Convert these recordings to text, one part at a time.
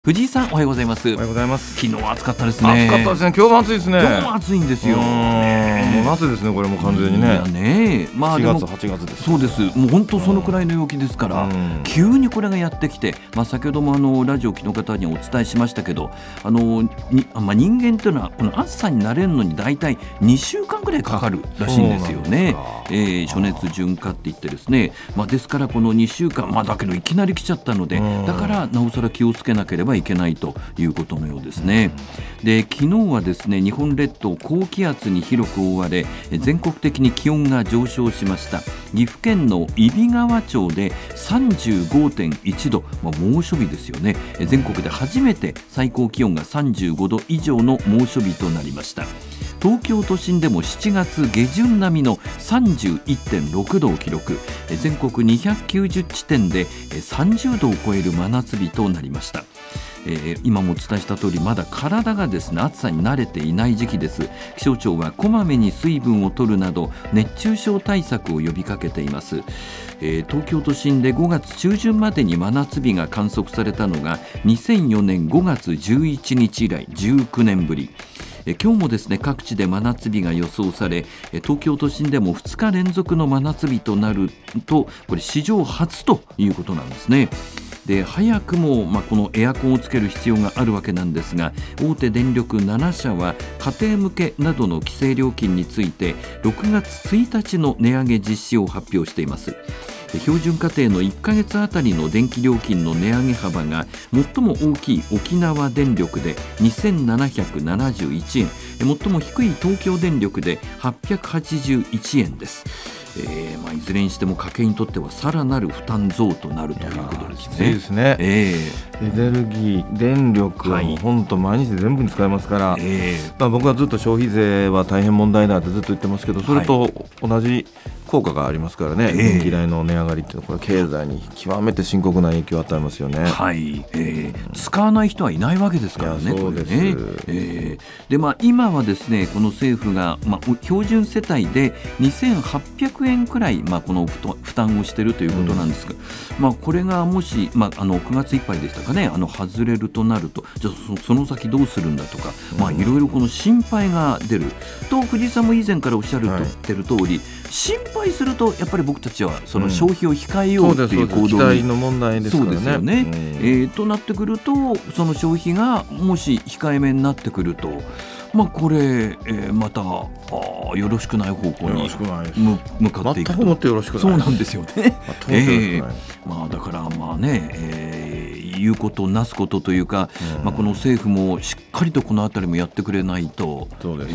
藤井さん、おはようございます。 おはようございます。 昨日暑かったですね。 暑かったですね。今日も暑いですね。 今日も暑いんですよ。 もう夏ですね。これもう完全にね。 いやね、まあで 4 も月8月です。 そうです。もう本当そのくらいの陽気ですから、急にこれがやってきて、先ほどもラジオ機の方にお伝えしましたけど、人間というのはこの暑さに慣れるのにだいたい2週間くらいかかるらしいんですよね。暑熱順化って言ってですね。ですからこの2週間、だけどいきなり来ちゃったので、だからなおさら気をつけなければいけないということのようですね。で、昨日はですね、日本列島高気圧に広く覆われ、全国的に気温が上昇しました。岐阜県の揖斐川町で 35.1 度、猛暑日ですよね。全国で初めて最高気温が35度以上の猛暑日となりました。東京都心でも7月下旬並みの 31.6 度を記録。全国290地点で30度を超える真夏日となりました。今もお伝えした通り、まだ体がですね、暑さに慣れていない時期です。気象庁はこまめに水分を取るなど熱中症対策を呼びかけています。東京都心で5月中旬までに真夏日が観測されたのが2004年5月11日以来19年ぶり。今日もですね、各地で真夏日が予想され、東京都心でも2日連続の真夏日となると、これ史上初ということなんですね。で、早くもこのエアコンをつける必要があるわけなんですが、大手電力7社は家庭向けなどの規制料金について6月1日の値上げ実施を発表しています。標準家庭の1ヶ月あたりの電気料金の値上げ幅が最も大きい沖縄電力で2771円、最も低い東京電力で881円です。いずれにしても家計にとってはさらなる負担増となるということですね。 きついですね。エネルギー、電力はもう本当毎日全部に使えますから、僕はずっと消費税は大変問題だってずっと言ってますけど、それと同じ効果がありますからね。電気代の値上がりっていうのはこれ経済に極めて深刻な影響を与えますよね。 使わない人はいないわけですからね。 そうです。 で、今はですね、この政府が、標準世帯で2800円くらい、この負担をしているということなんですが、これがもし、9月いっぱいでしたかね、外れるとなると、じゃあその先どうするんだとか、いろいろこの心配が出ると、藤井さんも以前からおっしゃってる通り、心配するとやっぱり僕たちはその消費を控えようという行動に、 期待の問題ですからね。 そうですよね。となってくると、その消費がもし控えめになってくると、これ、またよろしくない方向に向かっていくと。 全くもってよろしくない。 そうなんですよね。だから言うことなすことというか、この政府もしっかりとこのあたりもやってくれないと。 そうです。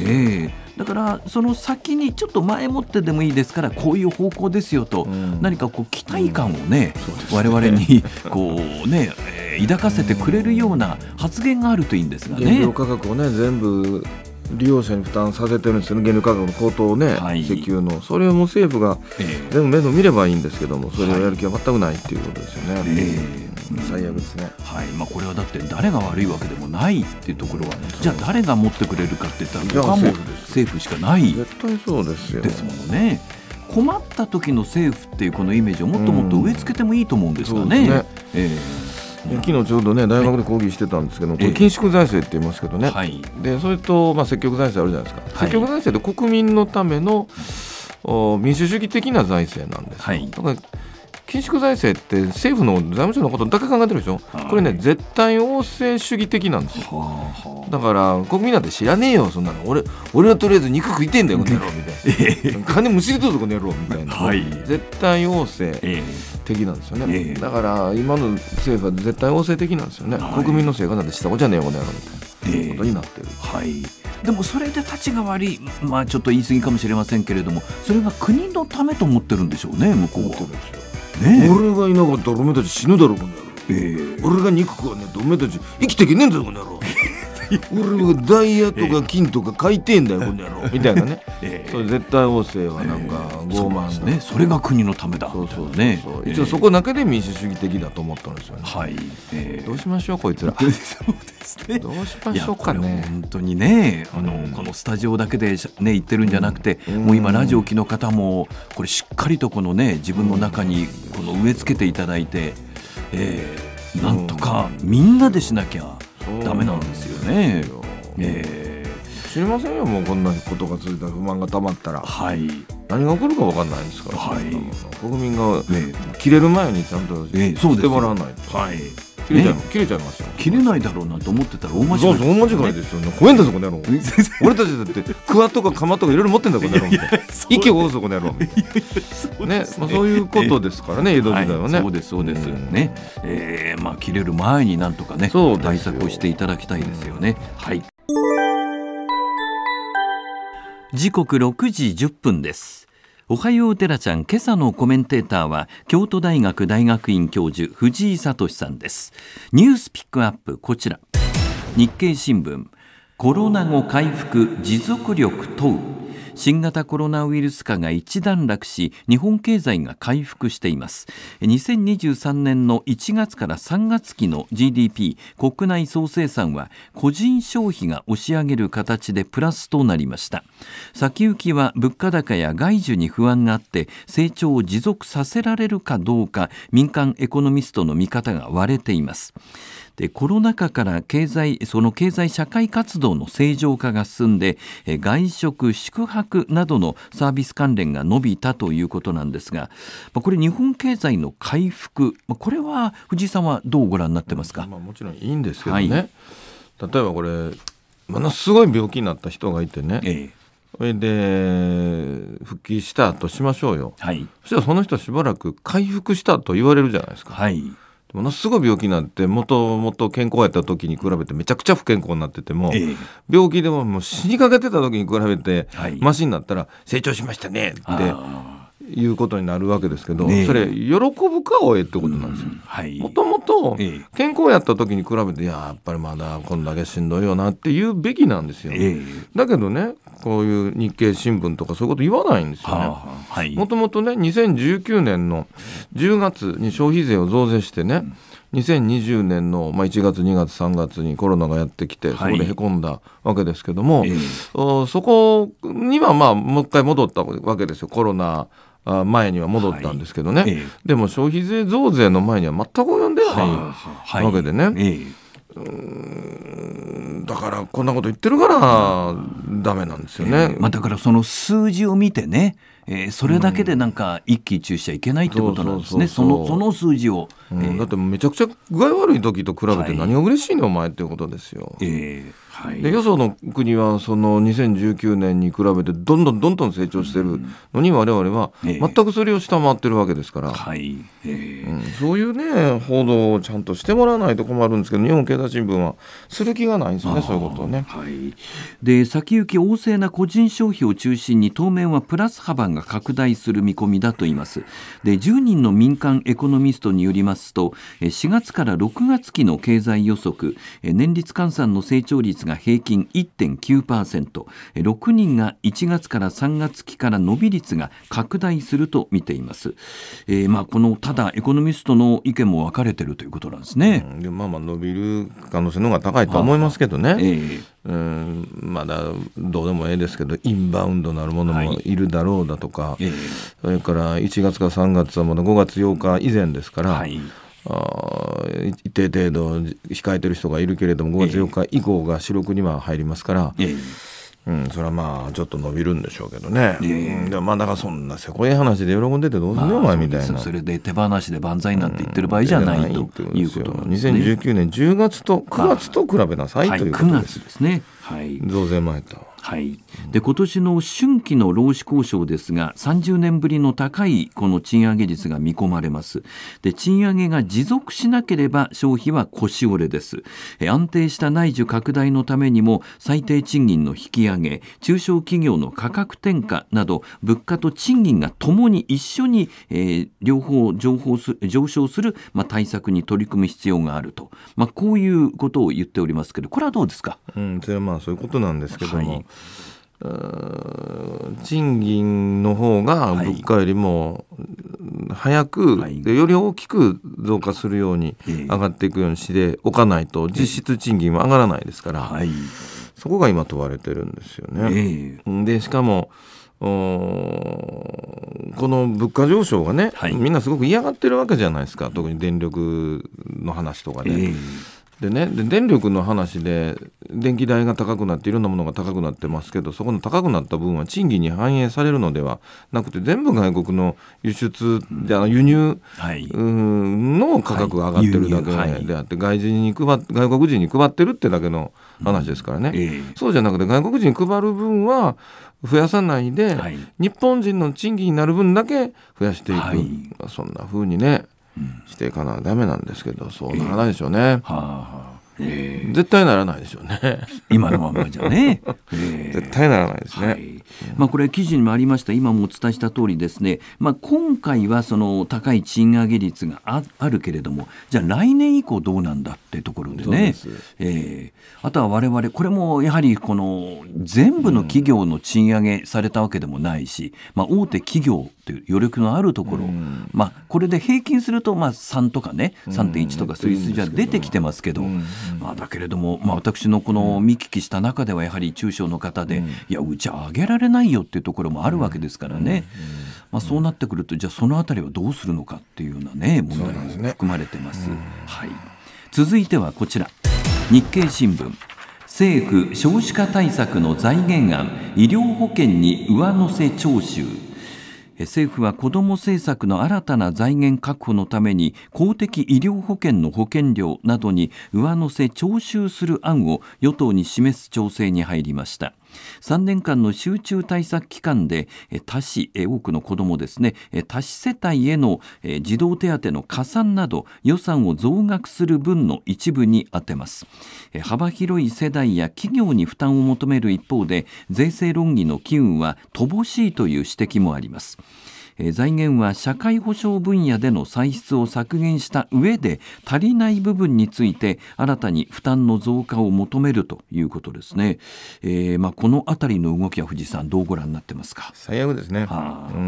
だからその先にちょっと前もってでもいいですから、こういう方向ですよと、何かこう期待感をね、我々にこうね、抱かせてくれるような発言があるといいんですがね。 原料価格をね、全部利用者に負担させてるんですよね。原料価格の高騰をね、石油の、それをもう政府が全部面倒見ればいいんですけども、それをやる気は全くないっていうことですよね。最悪ですね。 これはだって誰が悪いわけでもないっていうところは、じゃあ誰が持ってくれるかって言ったら、他も政府しかない絶対そうですよ。 ですもんね。困った時の政府っていうこのイメージをもっともっと植え付けてもいいと思うんですがね。 昨日ちょうどね、大学で講義してたんですけど、これ緊縮財政って言いますけどね。でそれと積極財政あるじゃないですか。積極財政って国民のための民主主義的な財政なんですよ。だから緊縮財政って政府の財務省のことだけ考えてるでしょ。これね、絶対王政主義的なんですよ。だから国民なんて知らねえよ、そんなの。俺はとりあえず肉食いてんだよ、この野郎みたいな。金むしり取るぞ、この野郎みたいな。絶対王政的なんですよね。だから今の政府は絶対王政的なんですよね。国民の生活なんてしたことじゃねえよ、この野郎みたいなことになってる。 でもそれで立ちが悪い、ちょっと言い過ぎかもしれませんけれども、それが国のためと思ってるんでしょうね、向こうは。 俺がいなかったらお前たち死ぬだろう、この野郎。俺が肉食わねえとお前たち生きていけねえんだぞ、この野郎。俺がダイヤとか金とか買いてえんだよ、この野郎みたいなね。それ絶対王政はなんか傲慢ね。それが国のためだ。 一応そこだけで民主主義的だと思ったんですよね。どうしましょう、こいつら。どうしましょうかね。 本当にね、このスタジオだけでね言ってるんじゃなくて、もう今ラジオ機の方もこれしっかりとこのね、自分の中にこの植え付けていただいて、 なんとかみんなでしなきゃダメなんですよね。 知りませんよ、もうこんなことが続いたら不満がたまったら、 はい、 何が起こるか分かんないんですから、 はい、 国民が切れる前にちゃんとしてもらわないと、 はい、 切れちゃいますよ。 切れないだろうなと思ってたら大間違いです、 そうそう、大間違いですよね。怖いんだぞこの野郎俺たちだってクワとかカマとかいろいろ持ってんだこの野郎みたいな、息を追うぞこの野郎みたいなね、まあ、そういうことですからね、江戸時代はね、 そうですそうですね、まあ切れる前になんとかね対策をしていただきたいですよね。はい、時刻6時10分です。おはようテラちゃん、今朝のコメンテーターは京都大学大学院教授藤井聡さんです。ニュースピックアップ、こちら。日経新聞、コロナ後回復持続力問う。新型コロナウイルス化が一段落し、日本経済が回復しています。2023年の1月から3月期の GDP 国内総生産は個人消費が押し上げる形でプラスとなりました。先行きは物価高や外需に不安があって成長を持続させられるかどうか、民間エコノミストの見方が割れています。で、コロナ禍からその経済社会活動の正常化が進んで、外食宿泊などのサービス関連が伸びたということなんですが、これ日本経済の回復、これは藤井さんはどうご覧になってますか？ もちろんいいんですけどね、はい、例えばこれものすごい病気になった人がいてね、それで復帰したとしましょうよ、はい、そしたらその人はしばらく回復したと言われるじゃないですか、はい、ものすごい病気になってもともと健康やった時に比べてめちゃくちゃ不健康になってても、病気でもう死にかけてた時に比べてマシになったら成長しましたねっていうことになるわけですけど、それ喜ぶかをってことなんですよ。もともと健康やった時に比べてやっぱりまだこんだけしんどいよなって言うべきなんですよ。だけどね、こういう日経新聞とかそういうこと言わないんですよね。もともとね、2019年の10月に消費税を増税してね、2020年の1月2月3月にコロナがやってきて、そこでへこんだわけですけども、そこにはもう一回戻ったわけですよ。コロナ前には戻ったんですけどね、でも消費税増税の前には全く及んでないわけでね、だからこんなこと言ってるからダメなんですよね。 だからその数字を見てね、それだけでなんか一喜一憂しちゃいけないってことなんですね。その数字を、 だってめちゃくちゃ具合悪い時と比べて何が嬉しいのお前っていうことですよ。でよその国はその2019年に比べてどんどん成長してるのに、我々は全くそれを下回ってるわけですから、そういうね報道をちゃんとしてもらわないと困るんですけど、日本経済新聞はする気がないんですよね、そういうことをね。 で、先行き旺盛な個人消費を中心に当面はプラス幅が拡大する見込みだと言います。で、10人の民間エコノミストによりますと、4月から6月期の経済予測、年率換算の成長率が平均 1.9%、 6人が1月から3月期から伸び率が拡大すると見ています。このただエコノミストの意見も分かれているということなんですね。 で伸びる可能性の方が高いと思いますけどね、まだどうでもええですけど、インバウンドなるものもいるだろうだとか、それから1月から3月はまだ5月8日以前ですから、一定程度控えてる人がいるけれども、5月8日以降が主力には入りますから、それはちょっと伸びるんでしょうけどね、でもだからそんなせこい話で喜んでてどうすんのお前みたいな、 それで手放しで万歳なんて言ってる場合じゃないということなんですね。 2019年10月と9月と比べなさいということです。 9月ですね。 増税前と。 で、今年の春季の労使交渉ですが、30年ぶりの高いこの賃上げ率が見込まれます。で、賃上げが持続しなければ消費は腰折れです。安定した内需拡大のためにも最低賃金の引き上げ、中小企業の価格転嫁など物価と賃金がともに一緒に、両方上昇する、対策に取り組む必要があると、こういうことを言っておりますけど、これはどうですか？ それはそういうことなんですけども、賃金の方が物価よりも早く、より大きく増加するように上がっていくようにしておかないと実質賃金は上がらないですから、そこが今問われてるんですよね。でしかもこの物価上昇がね、 はい、 みんなすごく嫌がってるわけじゃないですか。特に電力の話とかで、でね、で電力の話で電気代が高くなっていろんなものが高くなってますけど、そこの高くなった分は賃金に反映されるのではなくて、全部外国の輸入の価格が上がってるだけであって、外国人に配ってるってだけの話ですからね、そうじゃなくて外国人に配る分は増やさないで、日本人の賃金になる分だけ増やしていく、そんな風にねしていかなダメなんですけど、そうならないでしょうね。絶対ならないでしょうね。 今のままじゃね。 絶対ならないですね。 これ記事にもありました、今もお伝えした通りですね、今回はその高い賃上げ率が あるけれども、じゃあ来年以降どうなんだってところでね。あとは我々これもやはりこの全部の企業の賃上げされたわけでもないし、大手企業という余力のあるところ、これで平均すると3とかね 3.1 とかそういう数字は出てきてますけど、だけれども、私のこの見聞きした中ではやはり中小の方で、いやうちは上げられないよっていうところもあるわけですからね、そうなってくると、じゃあそのあたりはどうするのかっていうようなね問題が含まれてます。続いてはこちら、日経新聞、政府少子化対策の財源案、医療保険に上乗せ徴収。政府は子ども政策の新たな財源確保のために公的医療保険の保険料などに上乗せ徴収する案を与党に示す調整に入りました。3年間の集中対策期間で多子、多くの子どもですね、多子世帯への児童手当の加算など予算を増額する分の一部に充てます。幅広い世代や企業に負担を求める一方で、税制論議の機運は乏しいという指摘もあります。財源は社会保障分野での歳出を削減した上で、足りない部分について新たに負担の増加を求めるということですね。このあたりの動きは藤井さんどうご覧になってますか。 最悪ですね。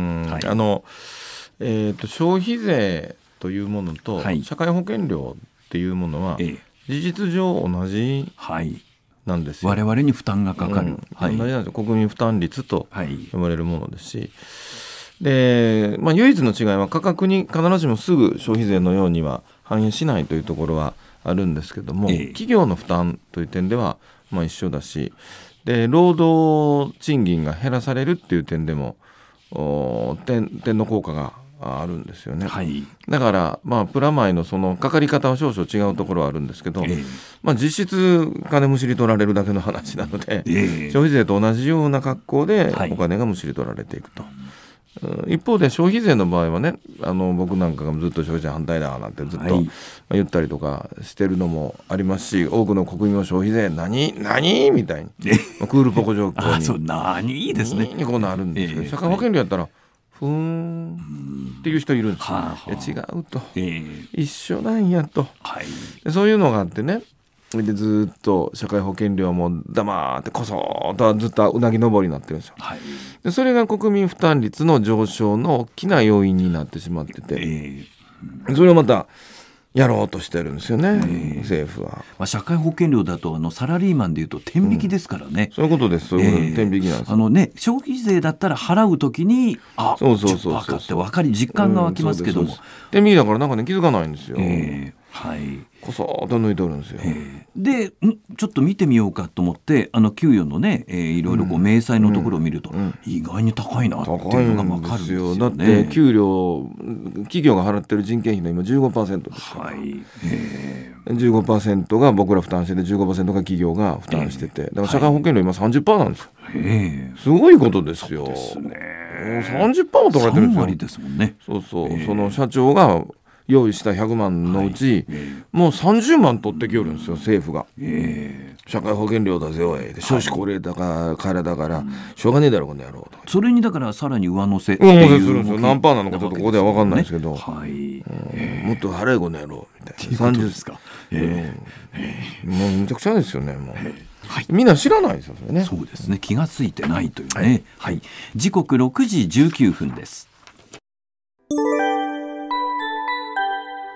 消費税というものと社会保険料っていうものは事実上同じなんですよ。 我々に負担がかかる、 同じなんですよ。国民負担率と呼ばれるものですし、で唯一の違いは価格に必ずしもすぐ消費税のようには反映しないというところはあるんですけども、企業の負担という点では一緒だし、で労働賃金が減らされるっていう点でも点の効果があるんですよね。だからプラマイのそのかかり方は少々違うところはあるんですけど、実質金むしり取られるだけの話なので、消費税と同じような格好でお金がむしり取られていくと。一方で消費税の場合はね、僕なんかがずっと消費税反対だなんてずっと言ったりとかしてるのもありますし、多くの国民は消費税何みたいにクールポコ状況に何いいですねにこうなるんですけど、社会保険料やったらふーんっていう人いるんですよ。違うと、一緒なんやと、でそういうのがあってね、でずっと社会保険料も黙ってこそっとずっとうなぎ登りになってるんですよ。でそれが国民負担率の上昇の大きな要因になってしまってて、それをまたやろうとしてるんですよね、政府は。 社会保険料だとサラリーマンでいうと天引きですからね、 そういうことです。そういうことで天引きなんです。 消費税だったら払うときにそうって分かり実感が湧きますけども、 天引きだからなんかね気づかないんですよ。こそっと抜いておるんですよ。 でちょっと見てみようかと思って給与のね、いろいろ明細のところを見ると、意外に高いなっていうのが分かるんですよね。 だって給料企業が払ってる人件費の今 15% ですから、15% が僕ら負担してて 15% が企業が負担してて、だから社会保険料今 30% なんですよ。すごいことですよ。30% も取られてるんですよ。 3割ですもんね。 その社長が用意した100万のうち、もう30万取ってきよるんですよ、政府が。社会保険料だぜおい、少子高齢だからしょうがねえだろこの野郎と。 それにだからさらに上乗せっていうするんですよ。何パーなのかちょっとここでは分かんないですけど、もっと払えこの野郎みたいな30ですか。もうむちゃくちゃですよね。もうみんな知らないですよね。 そうですね、気がついてないというね。時刻6時19分です。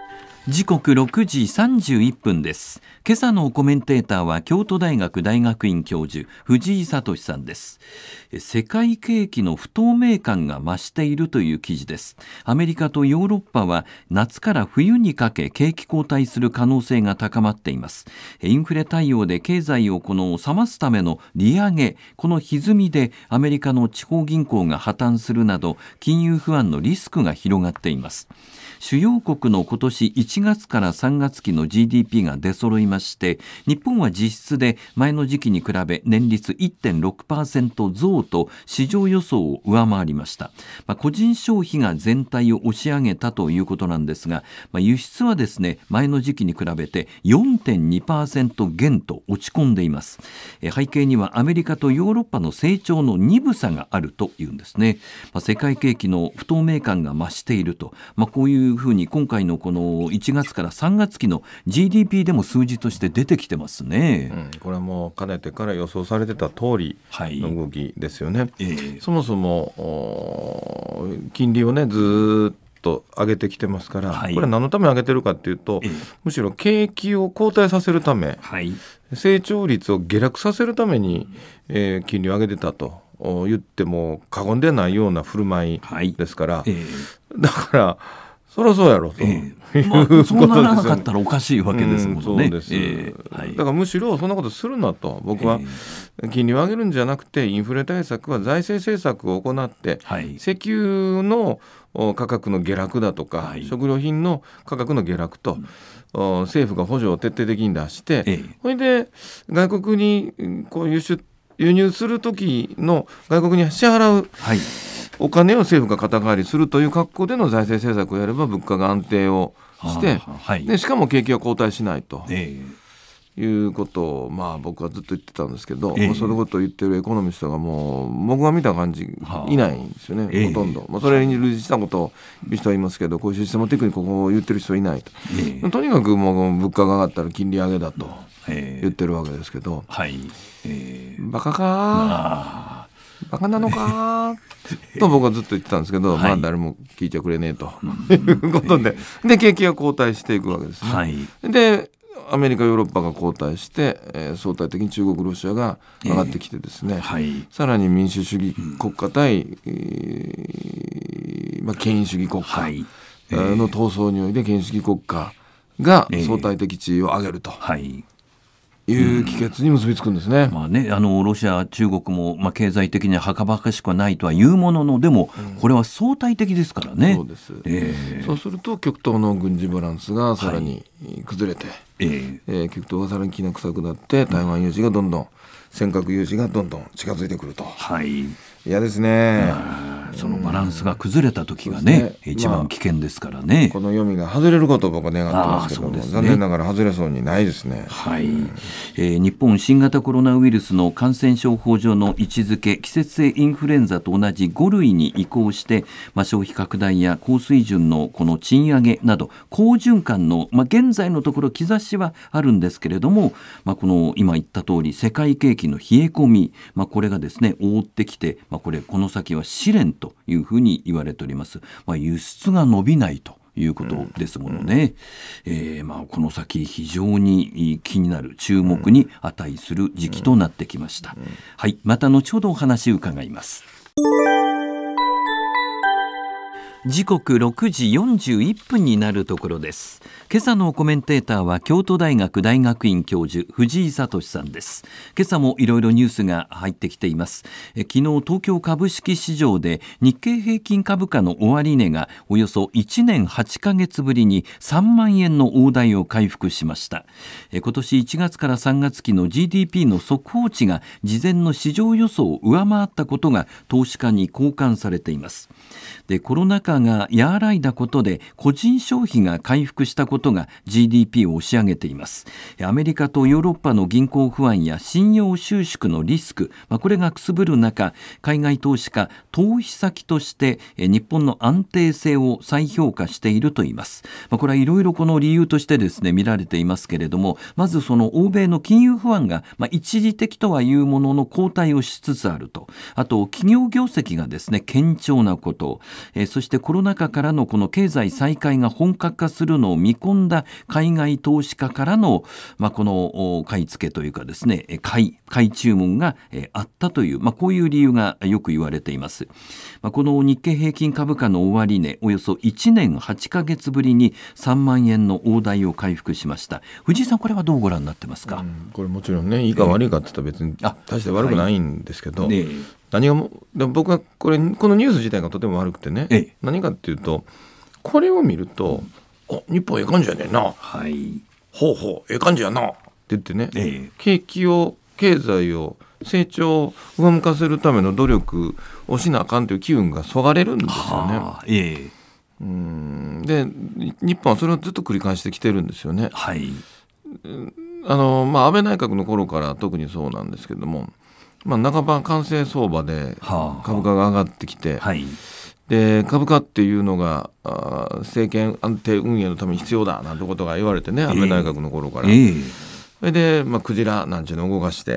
時刻6時31分です。今朝のコメンテーターは京都大学大学院教授藤井聡さんです。世界景気の不透明感が増しているという記事です。アメリカとヨーロッパは夏から冬にかけ景気後退する可能性が高まっています。インフレ対応で経済を冷ますための利上げ、この歪みでアメリカの地方銀行が破綻するなど金融不安のリスクが広がっています。主要国の今年1月から3月期の GDP が出揃いまして、日本は実質で前の時期に比べ年率 1.6% 増と市場予想を上回りました。個人消費が全体を押し上げたということなんですが、輸出はですね、前の時期に比べて 4.2% 減と落ち込んでいます。背景にはアメリカとヨーロッパの成長の鈍さがあるというんですね。世界景気の不透明感が増していると、こういうふうに今回のこの1月から3月期の GDP でも数字として出てきてますね。 これはもうかねてから予想されてた通りの動きですよね。そもそも金利をねずっと上げてきてますから、これは何のために上げてるかっていうと、むしろ景気を後退させるため、成長率を下落させるために、金利を上げてたと言っても過言でないような振る舞いですから、だからそりゃそうやろと、 そうならなかったらおかしいわけですもんね。 そうです、だからむしろそんなことするなと、僕は金利を上げるんじゃなくてインフレ対策は財政政策を行って、石油の価格の下落だとか、食料品の価格の下落と、政府が補助を徹底的に出して、それで外国にこう輸入する時の外国に支払う、お金を政府が肩代わりするという格好での財政政策をやれば物価が安定をして、でしかも景気は後退しないと、いうことを僕はずっと言ってたんですけど、そのことを言ってるエコノミストがもう僕が見た感じいないんですよね、ほとんど。それに類似したことを言う人はいますけど、こういうシステムテクにここを言ってる人はいないと、とにかくもう物価が上がったら金利上げだと言ってるわけですけど、バカかバカなのかと僕はずっと言ってたんですけど、誰も聞いてくれねえということで、景気が後退していくわけですね。でアメリカヨーロッパが後退して、相対的に中国ロシアが上がってきてですね、さらに民主主義国家対、権威主義国家の闘争において権威主義国家が相対的地位を上げると、いう帰結に結びつくんですね。 ロシア中国も、経済的にはばかしくはないとは言うものの、でもこれは相対的ですからね。 そうです、そうすると極東の軍事バランスがさらに崩れて、極東がさらにきな臭くなって台湾有事がどんどん尖閣有事がどんどん近づいてくると、嫌ですね。 そのバランスが崩れた時がね、一番危険ですからね。 この読みが外れることを僕は願ってますけども、残念ながら外れそうにないですね。 日本新型コロナウイルスの感染症法上の位置づけ、季節性インフルエンザと同じ5類に移行して、消費拡大や高水準のこの賃上げなど好循環の、現在のところ兆しはあるんですけれども、この今言った通り世界景気の冷え込み、これがですね覆ってきて、この先は試練というふうに言われております。輸出が伸びないということですものね。この先非常に気になる、注目に値する時期となってきました。また後ほどお話を伺います。時刻6時41分になるところです。今朝のコメンテーターは京都大学大学院教授藤井聡さんです。今朝もいろいろニュースが入ってきています。昨日東京株式市場で日経平均株価の終値がおよそ1年8ヶ月ぶりに3万円の大台を回復しました。今年1月から3月期の GDP の速報値が事前の市場予想を上回ったことが投資家に好感されています。でコロナ禍が和らいだことで個人消費が回復したことが GDP を押し上げています。アメリカとヨーロッパの銀行不安や信用収縮のリスク、これがくすぶる中、海外投資家投資先として日本の安定性を再評価しているといいます。これはいろいろこの理由としてですね見られていますけれども、まずその欧米の金融不安が一時的とはいうものの後退をしつつあると、あと企業業績がですね堅調なこと、そしてコロナ禍からのこの経済再開が本格化するのを見込んだ海外投資家からの、この買い付けというかですね、買い注文があったという、こういう理由がよく言われています。この日経平均株価の終値、およそ1年8ヶ月ぶりに3万円の大台を回復しました。藤井さん、これはどうご覧になってますか？ これもちろんね、いいか悪いかって言ったら別に大して悪くないんですけど、何が僕はこのニュース自体がとても悪くてね、何かっていうと、これを見ると、日本ええ感じやねんな、ほうほうええ感じやなって言ってね、経済を成長を上向かせるための努力をしなあかんという機運がそがれるんですよね。で日本はそれをずっと繰り返してきてるんですよね。安倍内閣の頃から特にそうなんですけども、半ば完成相場で株価が上がってきて、で株価っていうのが政権安定運営のために必要だなんてことが言われてね、安倍内閣の頃から、それで、クジラなんちゅうのを動かして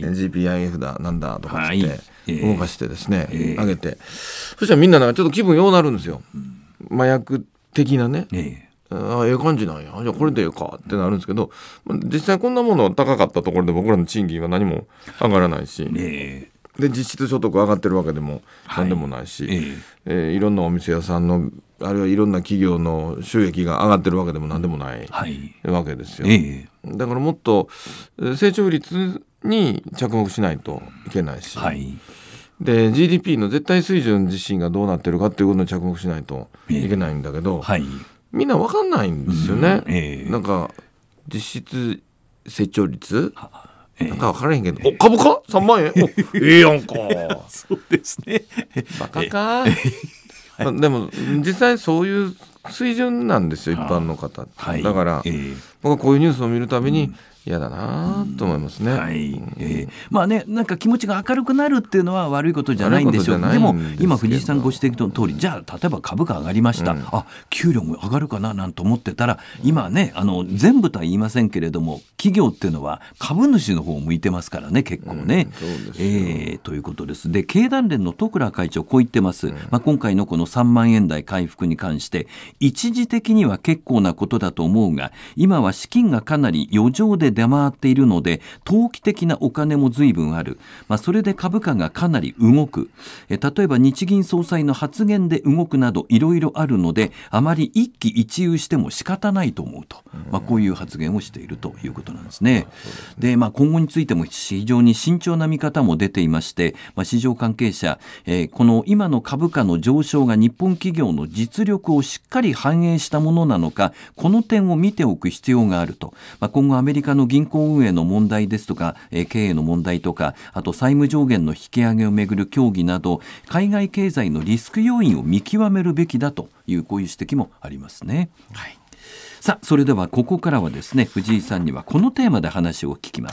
、GPIF だなんだとかって動かしてですね、上げて、そしたらみんなちょっと気分ようなるんですよ。麻薬的なね、ええ感じなんや、じゃあこれでええかってなるんですけど、実際こんなもの高かったところで僕らの賃金は何も上がらないし、で実質所得上がってるわけでも何でもないし、いろんなお店屋さんのあるいはいろんな企業の収益が上がってるわけでも何でもないわけですよ。だからもっと成長率に着目しないといけないし、で GDP の絶対水準自身がどうなってるかっていうことに着目しないといけないんだけど、みんな分かんないんですよね。なんか実質成長率なんか分からへんけど、株価3万円ええやんかそうですね、 バカかでも実際そういう水準なんですよ、一般の方って。だから、僕はこういうニュースを見るたびに嫌だなと思いますね。 なんか気持ちが明るくなるっていうのは悪いことじゃないんでしょう。でも今藤井さんご指摘の通り、じゃあ例えば株価上がりました、給料も上がるかななんて思ってたら、今ね全部とは言いませんけれども、企業っていうのは株主の方を向いてますからね、結構ね。ということです。で経団連の十倉会長こう言ってます。今回のこの3万円台回復に関して、一時的には結構なことだと思うが、今は資金がかなり余剰で出回っているので、投機的なお金も随分ある、それで株価がかなり動く。例えば日銀総裁の発言で動くなどいろいろあるので、あまり一喜一憂しても仕方ないと思うと、こういう発言をしているということなんですね。で、今後についても非常に慎重な見方も出ていまして、市場関係者、この今の株価の上昇が日本企業の実力をしっかり反映したものなのか、この点を見ておく必要があると。今後アメリカの銀行運営の問題ですとか、経営の問題とか、あと債務上限の引き上げをめぐる協議など、海外経済のリスク要因を見極めるべきだという、こういう指摘もありますね。さあ、それではここからはですね、藤井さんにはこのテーマで話を聞きます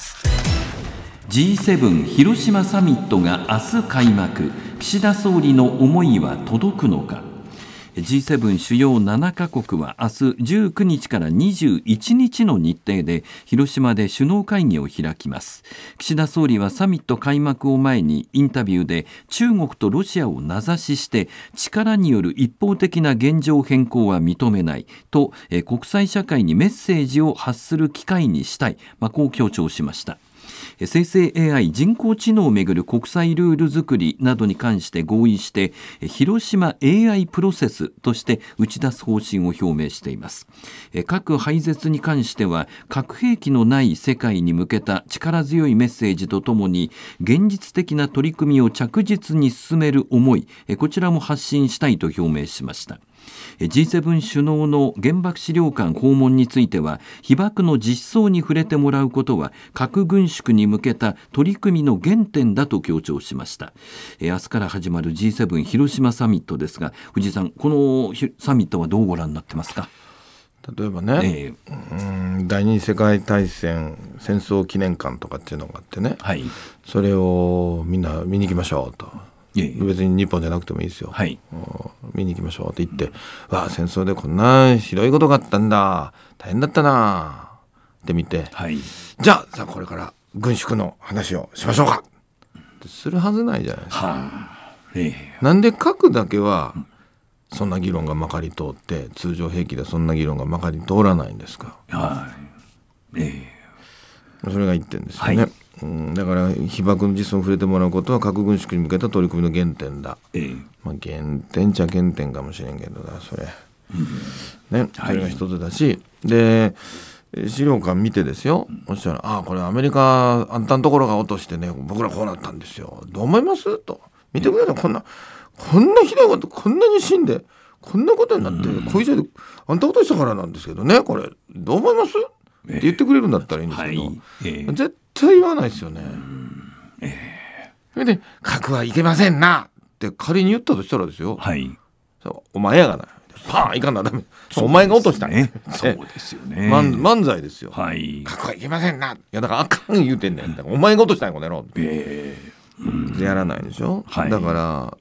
。G7 広島サミットが明日開幕、岸田総理の思いは届くのか。G7 主要7カ国は明日19日から21日の日程で広島で首脳会議を開きます。岸田総理はサミット開幕を前にインタビューで、中国とロシアを名指しして力による一方的な現状変更は認めないと、国際社会にメッセージを発する機会にしたい、こう強調しました。生成 AI 人工知能をめぐる国際ルール作りなどに関して合意して、広島 AI プロセスとして打ち出す方針を表明しています。核廃絶に関しては核兵器のない世界に向けた力強いメッセージとともに、現実的な取り組みを着実に進める思い、こちらも発信したいと表明しました。G7 首脳の原爆資料館訪問については、被爆の実相に触れてもらうことは核軍縮に向けた取り組みの原点だと強調しました。明日から始まる G7 広島サミットですが、藤井さん、このサミットはどうご覧になってますか？ 例えばね、第二次世界大戦戦争記念館とかっていうのがあってね、それをみんな見に行きましょうと。別に日本じゃなくてもいいですよ、見に行きましょうって言って、わあ戦争でこんなひどいことがあったんだ、大変だったなって見て、じゃあこれから軍縮の話をしましょうかってするはずないじゃないですか。なんで核だけはそんな議論がまかり通って、通常兵器でそんな議論がまかり通らないんですか。それが1点ですよね。だから被爆の実相に触れてもらうことは核軍縮に向けた取り組みの原点だ。原点っちゃ原点かもしれんけどそれ、それが一つだし、で資料館見てですよ、そしたらこれアメリカあんたのところが落としてね、僕らこうなったんですよ、どう思いますと。見てください、こんなひどいこと、こんなに死んでこんなことになって、こういうであんた落としたからなんですけどね、これどう思いますって言ってくれるんだったらいいんですけど、絶対言わないですよね。それで核はいけませんなって仮に言ったとしたらですよ、お前やがな、パーンいかんなダメ、お前が落としたね。 そうですよね。 漫才ですよ。核はいけませんな、いやだからあかん言うてんねん、だからお前が落としたんやこの野郎ってやらないでしょ。だから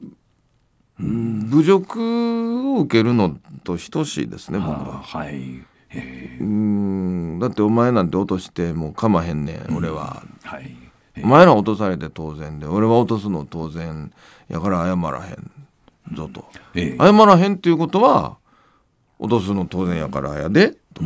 侮辱を受けるのと等しいですね、僕は。だってお前なんて落としてもうかまへんねん、俺は。お前ら落とされて当然で、俺は落とすの当然やから謝らへんぞと。謝らへんっていうことは落とすの当然やからやでと、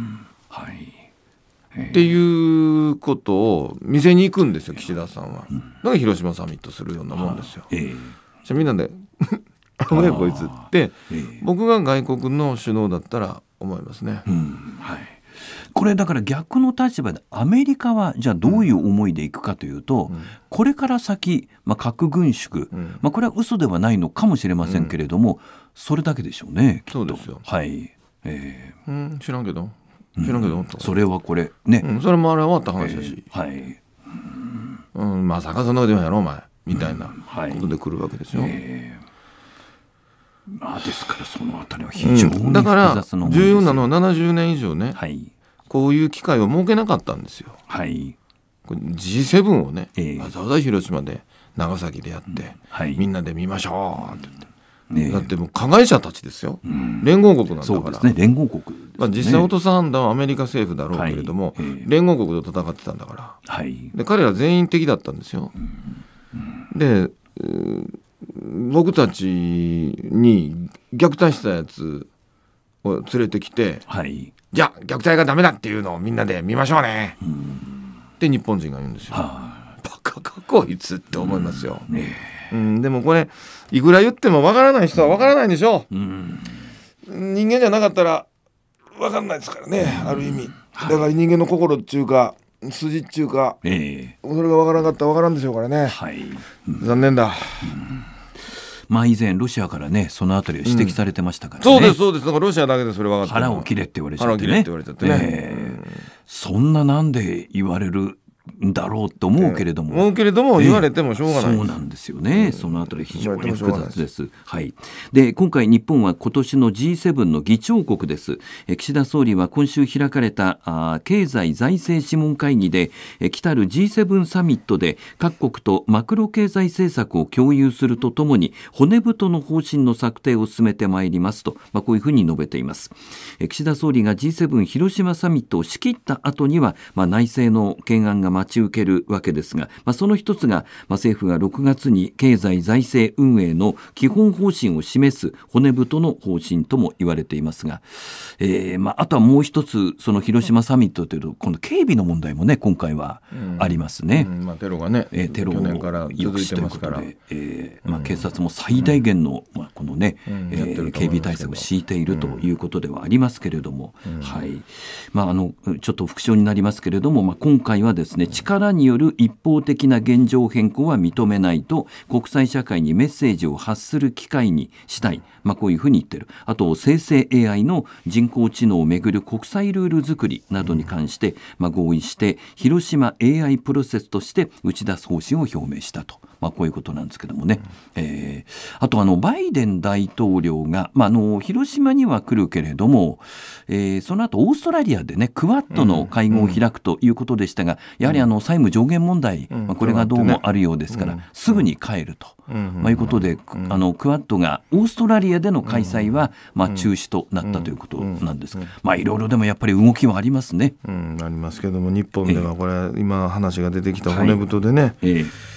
っていうことを見せに行くんですよ、岸田さんは。だから広島サミットするようなもんですよ。じゃみんなでこいつって僕が外国の首脳だったら思いますね。 これだから逆の立場でアメリカはじゃあどういう思いでいくかというと、これから先、核軍縮、これは嘘ではないのかもしれませんけれども、それだけでしょうね。 そうですよ。知らんけどそれはこれね、 それもあれ終わった話だし、まさかそんなこと言うんやろお前みたいなことで来るわけですよ。 ですからそのあたりは非常に複雑な思いです。 だから重要なのは70年以上ね、こういう機会を設けなかったんですよ。G7 をね、わざわざ広島で長崎でやって、みんなで見ましょうって言って、だってもう加害者たちですよ、連合国なんだから。 そうですね、連合国ですね。 実際落とさんだはアメリカ政府だろうけれども、連合国と戦ってたんだから、で彼ら全員敵だったんですよ。で僕たちに虐待したやつを連れてきて、じゃあ虐待がダメだっていうのをみんなで見ましょうねって日本人が言うんですよ。バカかこいつって思いますよ。でもこれいくら言ってもわからない人はわからないんでしょう。人間じゃなかったらわかんないですからね、ある意味。だから人間の心っていうか筋っていうか、それがわからなかったらわからんでしょうからね。残念だ。 以前ロシアからねそのあたりを指摘されてましたからね。 そうです。だからロシアだけでそれ分かって腹を切れって言われちゃってね。そんななんで言われるんだろうと思うけれども、 言われてもしょうがない。 そうなんですよね。そのあたり非常に複雑です。で今回日本は今年の G7 の議長国です。岸田総理は今週開かれた経済財政諮問会議で来たる G7 サミットで各国とマクロ経済政策を共有するとともに骨太の方針の策定を進めてまいりますと、こういうふうに述べています。岸田総理が G7 広島サミットを仕切った後には、内政の懸案が待ち受けるわけですが、その一つが、政府が6月に経済財政運営の基本方針を示す骨太の方針とも言われていますが、あとはもう一つその広島サミットというとこの警備の問題もね今回はありますね。 テロがね、 テロ去年から続いてますから、 警察も最大限の、このね、警備対策を敷いているということではありますけれども、ちょっと復唱になりますけれども、今回はですね力による一方的な現状変更は認めないと国際社会にメッセージを発する機会にしたい、こういうふうに言ってる。あと生成 AI の人工知能をめぐる国際ルール作りなどに関して、合意して広島 AI プロセスとして打ち出す方針を表明したと、こういうことなんですけどもね。あとバイデン大統領が、広島には来るけれども、その後オーストラリアでねクワッドの会合を開くということでしたが、やはり債務上限問題、これがどうもあるようですから、すぐに帰ると、いうことで、クワッドがオーストラリアでの開催は、中止となったということなんですが、いろいろでもやっぱり動きはありますね。 ありますけども、日本ではこれ今話が出てきた骨太でね、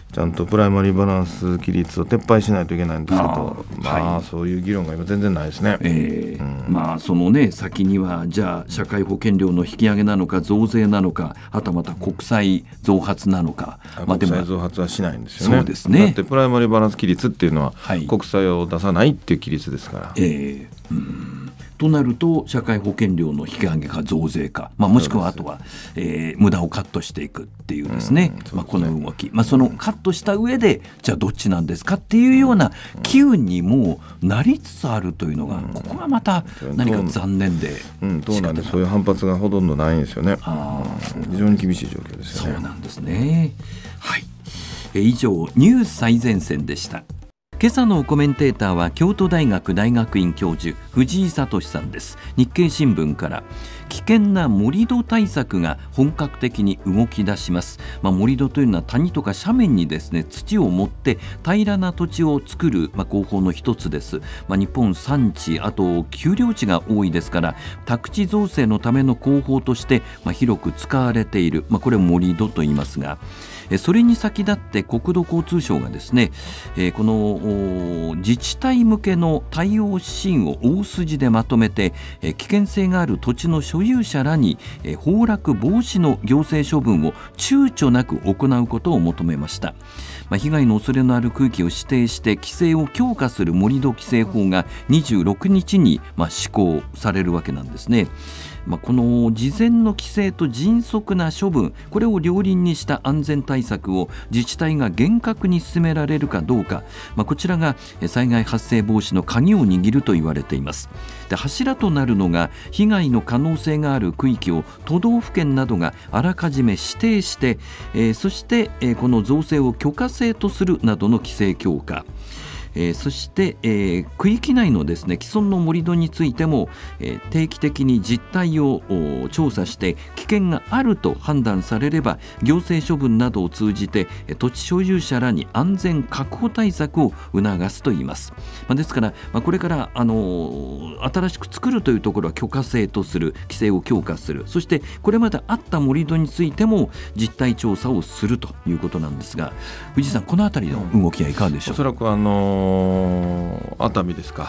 ちゃんとプライマリーバランス規律を撤廃しないといけないんですけど、そういう議論が今全然ないですね。 そのね先にはじゃあ社会保険料の引き上げなのか増税なのか、はたまた国債増発なのか。 国債増発はしないんですよね。 そうですね。 だってプライマリーバランス規律っていうのは、国債を出さないっていう規律ですから。 となると社会保険料の引き上げか増税か、もしくはあとは、無駄をカットしていくっていうですね、この動き、そのカットした上でじゃあどっちなんですかっていうような機運にもなりつつあるというのが、ここがまた何か残念で、 そうなんです。そういう反発がほとんどないんですよね。非常に厳しい状況ですよね。 そうなんですね。はい、以上ニュース最前線でした。今朝のコメンテーターは京都大学大学院教授藤井聡さんです。日経新聞から、危険な盛り土対策が本格的に動き出します。盛り土というのは谷とか斜面にですね土を盛って平らな土地を作る、工法の一つです。日本山地、あと丘陵地が多いですから、宅地造成のための工法として、広く使われている、これを盛り土と言いますが、それに先立って国土交通省がですね、この自治体向けの対応指針を大筋でまとめて、危険性がある土地の所有者らに崩落防止の行政処分を躊躇なく行うことを求めました。被害の恐れのある区域を指定して規制を強化する盛り土規制法が26日に施行されるわけなんですね。この事前の規制と迅速な処分、これを両輪にした安全対策を自治体が厳格に進められるかどうか、こちらが災害発生防止の鍵を握ると言われています。で、柱となるのが被害の可能性がある区域を都道府県などがあらかじめ指定して、そして、この造成を許可制とするなどの規制強化、そして、区域内のですね既存の盛り土についても、定期的に実態を調査して危険があると判断されれば行政処分などを通じて土地所有者らに安全確保対策を促すといいます。ですから、これから、新しく作るというところは許可制とする、規制を強化する、そしてこれまであった盛り土についても実態調査をするということなんですが、藤井さん、このあたりの動きはいかがでしょう。 おそらく熱海ですか、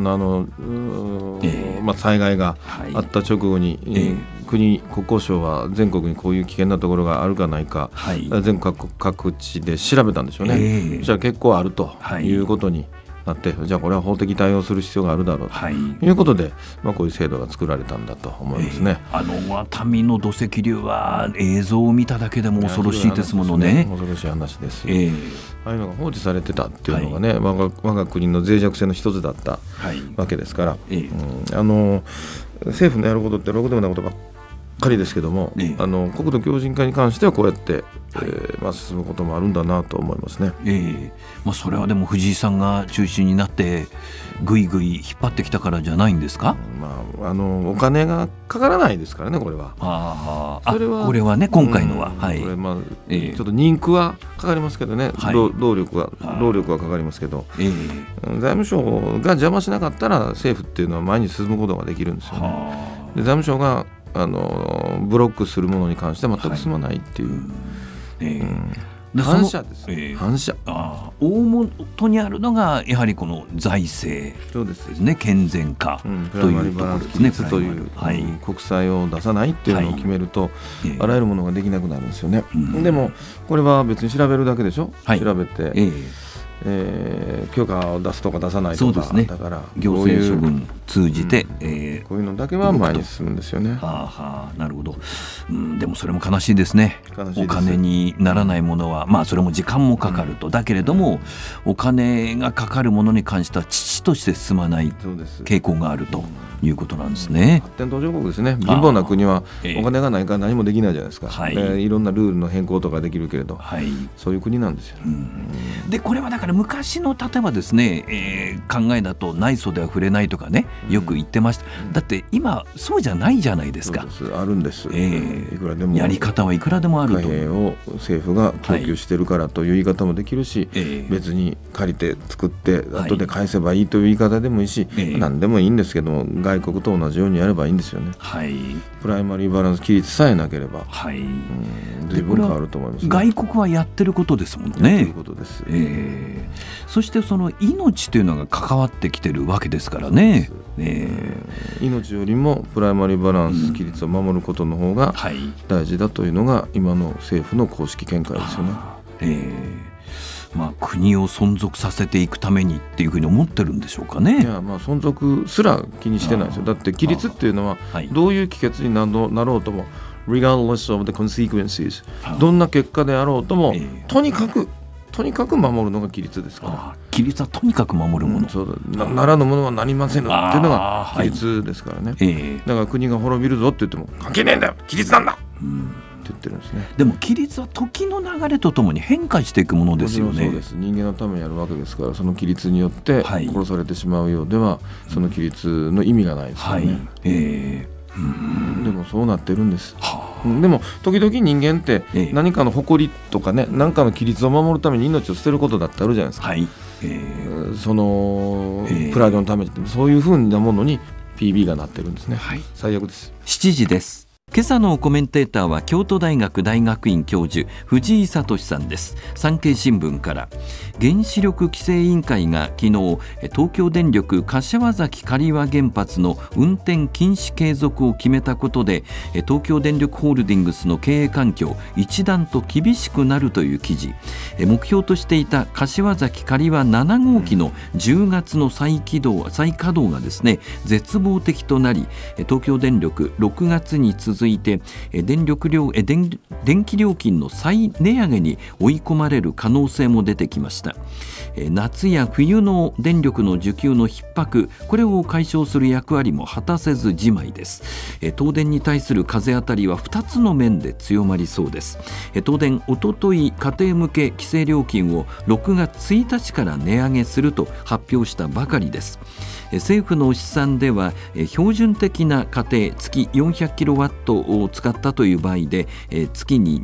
災害があった直後に、国交省は全国にこういう危険なところがあるかないか、全国各地で調べたんでしょうね。そしたら結構あるということになって、じゃあこれは法的対応する必要があるだろうということで、こういう制度が作られたんだと思いますね。 熱海の土石流は映像を見ただけでも恐ろしいですものね。 恐ろしい話です。ああいうのが放置されてたっていうのがね、我が国の脆弱性の一つだったわけですから、政府のやることってろくでもないことばっかりですけども、国土強靭化に関してはこうやって、進むこともあるんだなと思いますね。 それはでも藤井さんが中心になってぐいぐい引っ張ってきたからじゃないんですか。 お金がかからないですからね、これは。 これはね、今回のは、 これちょっと人口はかかりますけどね、労力はかかりますけど、財務省が邪魔しなかったら政府っていうのは前に進むことができるんですよね。で、財務省がブロックするものに関しては全く進まないっていう、反射です。反射。 大元にあるのがやはりこの財政ですね。健全化というところですね。 という国債を出さないっていうのを決めると、あらゆるものができなくなるんですよね。でもこれは別に調べるだけでしょ。調べて、許可を出すとか出さないとか、だから行政処分通じて、 こういうのだけは前に進むんですよね。 なるほど。でもそれも悲しいですね。お金にならないものは、それも時間もかかると、だけれどもお金がかかるものに関しては遅々として進まない傾向があるということなんですね。 発展途上国ですね。貧乏な国はお金がないから何もできないじゃないですか。いろんなルールの変更とかできるけれど、そういう国なんですよ。 で、これはだから昔の例えばですね、考えだと内装では触れないとかね、よく言ってました。だって今そうじゃないじゃないですか。 あるんです。いくらでもやり方はいくらでもあると。 貨幣を政府が供給してるからという言い方もできるし、別に借りて作って後で返せばいいという言い方でもいいし、何でもいいんですけども、外国と同じようにやればいいんですよね。プライマリーバランス規律さえなければ、随分変わると思います、ね。 外国はやってることですもんね。 やってることです。 そしてその命というのが関わってきてるわけですからね。 命よりもプライマリーバランス規律を守ることの方が大事だというのが今の政府の公式見解ですよね。 国を存続させていくためにっていうふうに思ってるんでしょうかね。 いや、存続すら気にしてないですよ。だって規律っていうのはどういう帰結になろうとも regardless of the consequences、どんな結果であろうとも、とにかく守るのが規律ですから。 規律はとにかく守るもの、 そうだ、ならぬものはなりませんっていうのが規律ですからね。だから国が滅びるぞって言っても関係ねえんだよ、規律なんだ、言ってるんですね。 でも規律は時の流れとともに変化していくものですよね。 そうです。人間のためにやるわけですから、その規律によって殺されてしまうようでは、その規律の意味がないですよね。でもそうなってるんです。でも時々人間って何かの誇りとかね、何かの規律を守るために命を捨てることだってあるじゃないですか。そのプライドのために、そういうふうなものに PB がなってるんですね。最悪です。 7時です。今朝のコメンテーターは京都大学大学院教授藤井聡さんです。産経新聞から、原子力規制委員会が昨日東京電力柏崎刈羽原発の運転禁止継続を決めたことで、東京電力ホールディングスの経営環境一段と厳しくなるという記事。目標としていた柏崎刈羽7号機の10月の再稼働がですね、絶望的となり、東京電力6月に続いて電気料金の再値上げに追い込まれる可能性も出てきました。夏や冬の電力の需給の逼迫、これを解消する役割も果たせずじまいです。東電に対する風当たりは2つの面で強まりそうです。東電、おととい家庭向け規制料金を6月1日から値上げすると発表したばかりです。政府の試算では標準的な家庭月400キロワットを使ったという場合で月に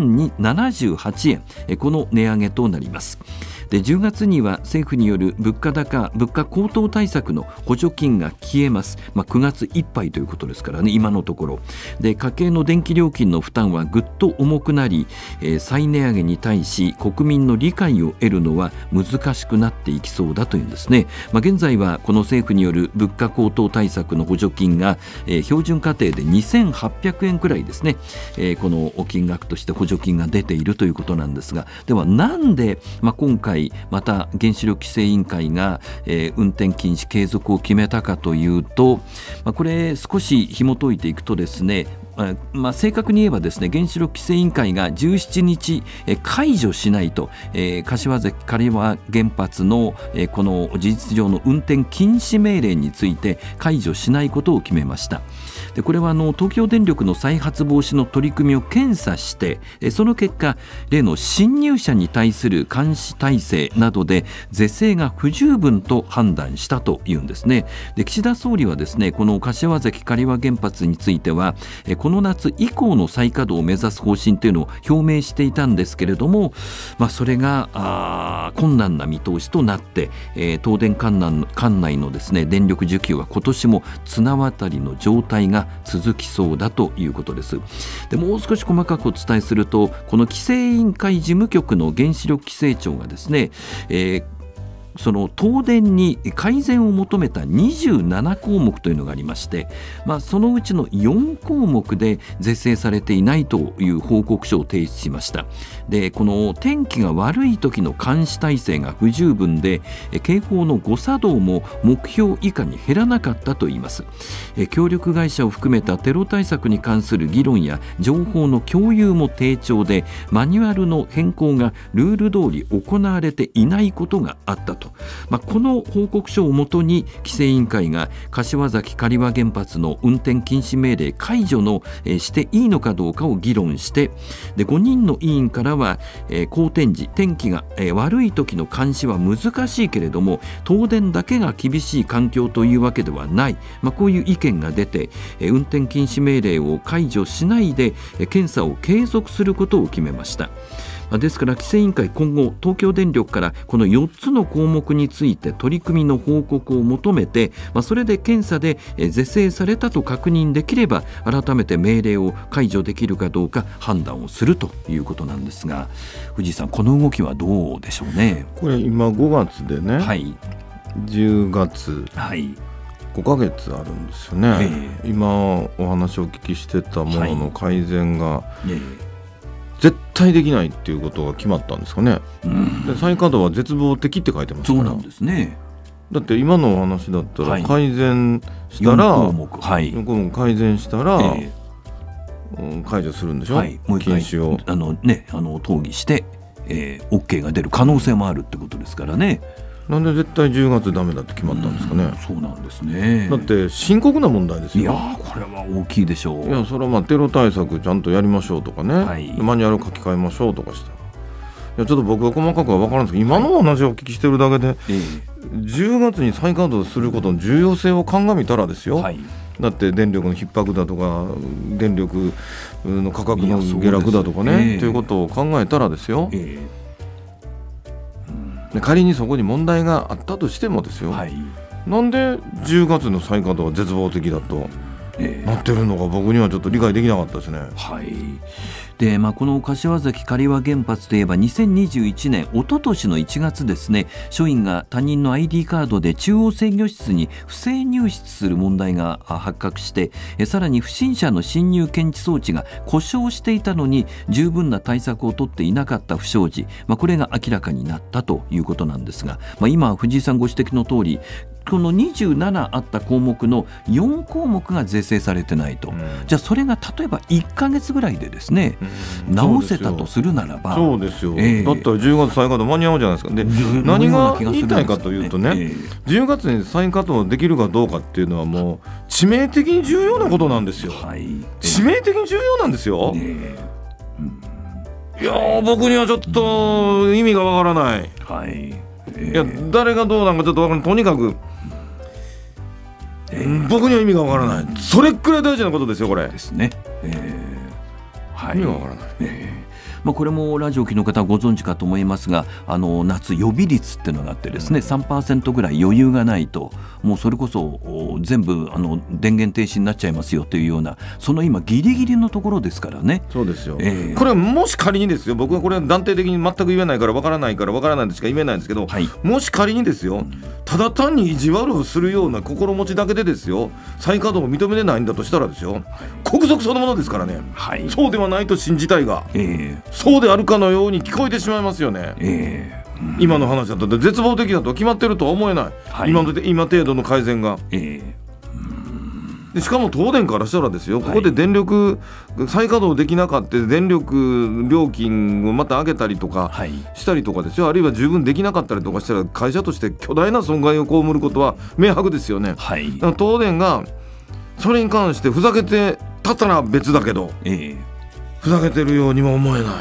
2078円、この値上げとなります。で、10月には政府による物価高騰対策の補助金が消えます。9月いっぱいということですからね、今のところで家計の電気料金の負担はぐっと重くなり、再値上げに対し国民の理解を得るのは難しくなっていきそうだというんですね。現在はこの政府による物価高騰対策の補助金が、標準家庭で2800円くらいですね、この金額として補助金が出ているということなんですが、ではなんで、今回また原子力規制委員会が、運転禁止継続を決めたかというと、これ少し紐解いていくとですね、正確に言えばですね、原子力規制委員会が17日解除しないと、柏崎刈羽原発のこの事実上の運転禁止命令について解除しないことを決めました。で、これは東京電力の再発防止の取り組みを検査して、その結果例の侵入者に対する監視体制などで是正が不十分と判断したというんですね。で、岸田総理はですね、この柏崎刈羽原発についてはこの夏以降の再稼働を目指す方針というのを表明していたんですけれども、それが困難な見通しとなって、東電管内のですね、電力需給は今年も綱渡りの状態が続きそうだということです。で、もう少し細かくお伝えすると、この規制委員会事務局の原子力規制庁がですね、その東電に改善を求めた27項目というのがありまして、そのうちの4項目で是正されていないという報告書を提出しました。で、この天気が悪い時の監視体制が不十分で、警報の誤作動も目標以下に減らなかったといいます。協力会社を含めたテロ対策に関する議論や情報の共有も低調で、マニュアルの変更がルール通り行われていないことがあったと。この報告書をもとに規制委員会が柏崎刈羽原発の運転禁止命令解除していいのかどうかを議論して、で、5人の委員からは、好天時、天気が悪い時の監視は難しいけれども東電だけが厳しい環境というわけではない、こういう意見が出て、運転禁止命令を解除しないで検査を継続することを決めました。 ですから規制委員会今後東京電力からこの4つの項目について取り組みの報告を求めて、それで検査で是正されたと確認できれば改めて命令を解除できるかどうか判断をするということなんですが、藤井さんこの動きはどうでしょうね。 これ今5月でね、 はい、 10月、 はい、 5ヶ月あるんですよね、今お話をお聞きしてたものの改善が、絶対できないっていうことが決まったんですかね、で再稼働は絶望的って書いてますから。 そうなんですね。 だって今のお話だったら改善したら、 4項目、 4項目改善したら、解除するんでしょ、 もう一回禁止を討議して、OK が出る可能性もあるってことですからね。 なんで絶対10月ダメだって決まったんですかね。 そうなんですね。 だって深刻な問題ですよ。 いやこれは大きいでしょう。 いやそれはテロ対策ちゃんとやりましょうとかね、マニュアル書き換えましょうとかしたら、いやちょっと僕は細かくは分からんですけど、今のお話をお聞きしてるだけで、10月に再稼働することの重要性を鑑みたらですよ、だって電力の逼迫だとか電力の価格の下落だとかね、ということを考えたらですよ、仮にそこに問題があったとしてもですよ、なんで10月の再稼働は絶望的だとなってるのか僕にはちょっと理解できなかったですね。 でこの柏崎刈羽原発といえば2021年一昨年の1月ですね、署員が他人の ID カードで中央制御室に不正入室する問題が発覚して、さらに不審者の侵入検知装置が故障していたのに十分な対策を取っていなかった不祥事、これが明らかになったということなんですが、今藤井さんご指摘の通りこの27あった項目の4項目が是正されてないと、じゃあそれが例えば1ヶ月ぐらいでですね、直せたとするならば、 そうですよ、だったら10月再稼働間に合うじゃないですか。で何が言いたいかというとね、10月に再稼働できるかどうかっていうのはもう致命的に重要なことなんですよ、致命的に重要なんですよ、いや僕にはちょっと意味がわからない、いや誰がどうなんかちょっとわからない、とにかく僕には意味がわからない、それくらい大事なことですよこれですね。 意味がわからない、 これもラジオを聴きの方はご存知かと思いますが、夏予備率っていうのがあってですね、3% ぐらい余裕がないともうそれこそ全部電源停止になっちゃいますよというような、その今ギリギリのところですからね。 そうですよ、これはもし仮にですよ、僕はこれは断定的に全く言えないからわからないからわからないとしか言えないんですけど、もし仮にですよ、ただ単に意地悪をするような心持ちだけでですよ再稼働を認めてないんだとしたらですよ、国賊そのものですからね、そうではないと信じたいが、そうであるかのように聞こえてしまいますよね、今の話だと絶望的だと決まってるとは思えない、今程度の改善が、でしかも東電からしたらですよ、ここで電力再稼働できなかった電力料金をまた上げたりとかしたりとかですよ、あるいは十分できなかったりとかしたら会社として巨大な損害を被ることは明白ですよね、だから東電がそれに関してふざけてたったら別だけど、ふざけてるようにも思えない、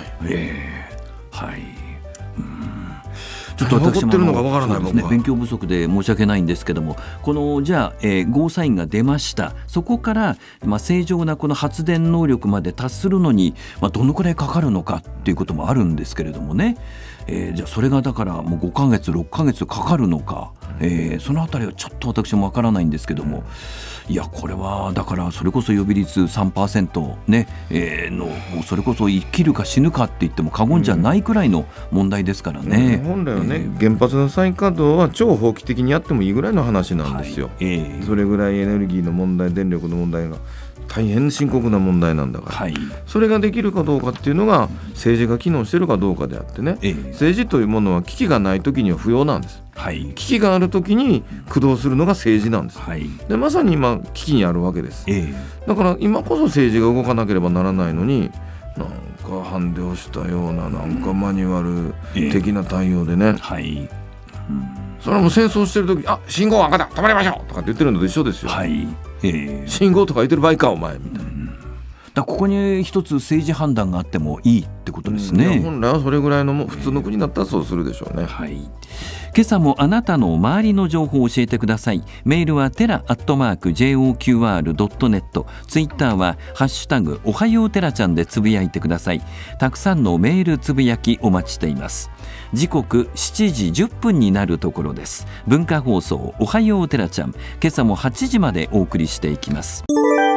ちょっと私も勉強不足で申し訳ないんですけども、このじゃあ、ゴーサインが出ました、そこから、正常なこの発電能力まで達するのに、どのくらいかかるのかっていうこともあるんですけれどもね、じゃあそれがだからもう5ヶ月6ヶ月かかるのか、そのあたりはちょっと私もわからないんですけども、いやこれはだからそれこそ予備率 3% ね、のそれこそ生きるか死ぬかって言っても過言じゃないくらいの問題ですからね、 本来はね、原発の再稼働は超法規的にやってもいいぐらいの話なんですよ、それぐらいエネルギーの問題電力の問題が大変深刻な問題なんだから、それができるかどうかっていうのが政治が機能してるかどうかであってね、政治というものは危機がない時には不要なんです、危機がある時に駆動するのが政治なんです、でまさに今危機にあるわけです、だから今こそ政治が動かなければならないのに、なんかハンデをしたようななんかマニュアル的な対応でね、それはもう戦争してる時、信号赤だ止まりましょうとかって言ってるのと一緒ですよ、信号とか言ってる場合かお前みたいな、 だここに一つ政治判断があってもいいってことですね。 本来はそれぐらいの普通の国だったらそうするでしょうね。 はい。今朝もあなたの周りの情報を教えてください。メールはtera@joqr.net、 ツイッターはハッシュタグおはようテラちゃんでつぶやいてください。たくさんのメールつぶやきお待ちしています。時刻7時10分になるところです。文化放送おはようテラちゃん、今朝も8時までお送りしていきます。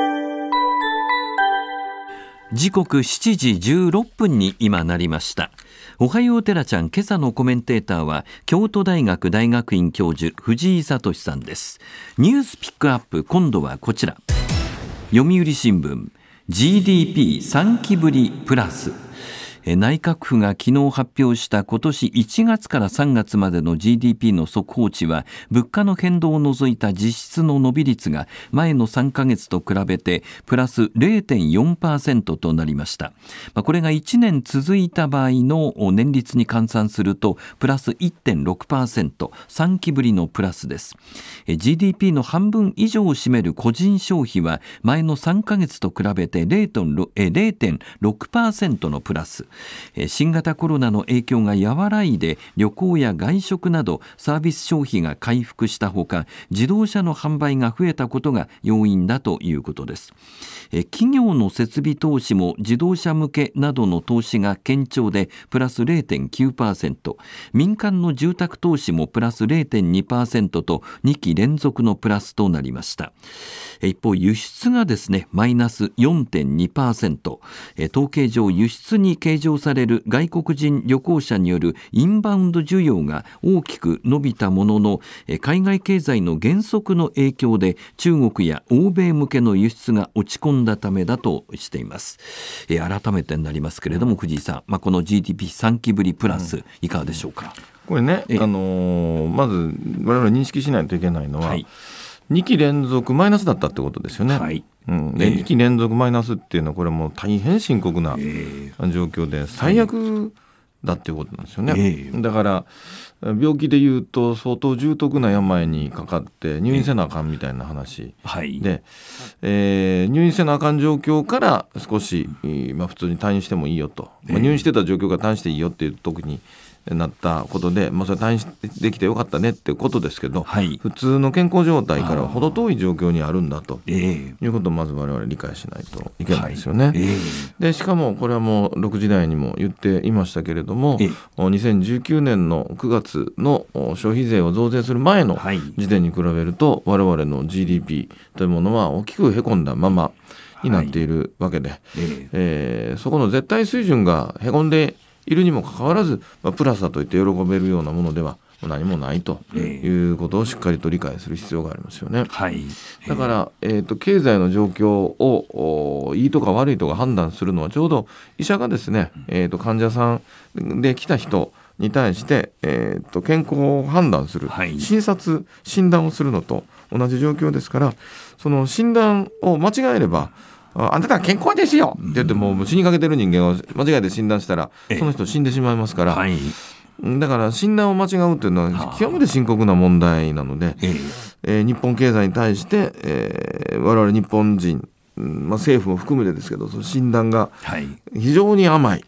時刻7時16分に今なりました。おはようテラちゃん、今朝のコメンテーターは京都大学大学院教授藤井聡さんです。ニュースピックアップ、今度はこちら。読売新聞 GDP3 期ぶりプラス。内閣府が昨日発表した今年1月から3月までの GDP の速報値は、物価の変動を除いた実質の伸び率が前の3ヶ月と比べてプラス 0.4% となりました。これが1年続いた場合の年率に換算するとプラス 1.6%、 3期ぶりのプラスです。 GDP の半分以上を占める個人消費は前の3ヶ月と比べて 0.6% のプラス。新型コロナの影響が和らいで旅行や外食などサービス消費が回復したほか、自動車の販売が増えたことが要因だということです。企業の設備投資も自動車向けなどの投資が堅調でプラス 0.9%、 民間の住宅投資もプラス 0.2% と2期連続のプラスとなりました。一方輸出がですねマイナス 4.2%、 統計上輸出に計上される外国人旅行者によるインバウンド需要が大きく伸びたものの、海外経済の減速の影響で中国や欧米向けの輸出が落ち込んだためだとしています。改めてになりますけれども、藤井さん、この GDP3 期ぶりプラス、いかがでしょうか。 これね、まず我々認識しないといけないのは、2期連続マイナスだったってことですよね。で2期連続マイナスっていうのはこれもう大変深刻な状況で最悪だっていうことなんですよね。だから病気でいうと相当重篤な病にかかって入院せなあかんみたいな話で、入院せなあかん状況から少し、普通に退院してもいいよと、入院してた状況が退院していいよっていう時になったことで、それ退院できてよかったねってことですけど、普通の健康状態からは程遠い状況にあるんだということをまず我々理解しないといけないですよね。でしかもこれはもう6時台にも言っていましたけれども、2019年の9月の消費税を増税する前の時点に比べると我々の GDP というものは大きくへこんだままになっているわけで、そこの絶対水準がへこんでいるにもかかわらず、プラスだと言って喜べるようなものでは何もないということをしっかりと理解する必要がありますよね。だから、経済の状況をいいとか悪いとか判断するのはちょうど医者がですね、患者さんで来た人に対して、健康を判断する、診断をするのと同じ状況ですから、その診断を間違えればあなたは健康ですよって言っても死にかけてる人間を間違えて診断したらその人死んでしまいますから、だから診断を間違うというのは極めて深刻な問題なので、日本経済に対して、我々日本人、政府も含めてですけどその診断が非常に甘い、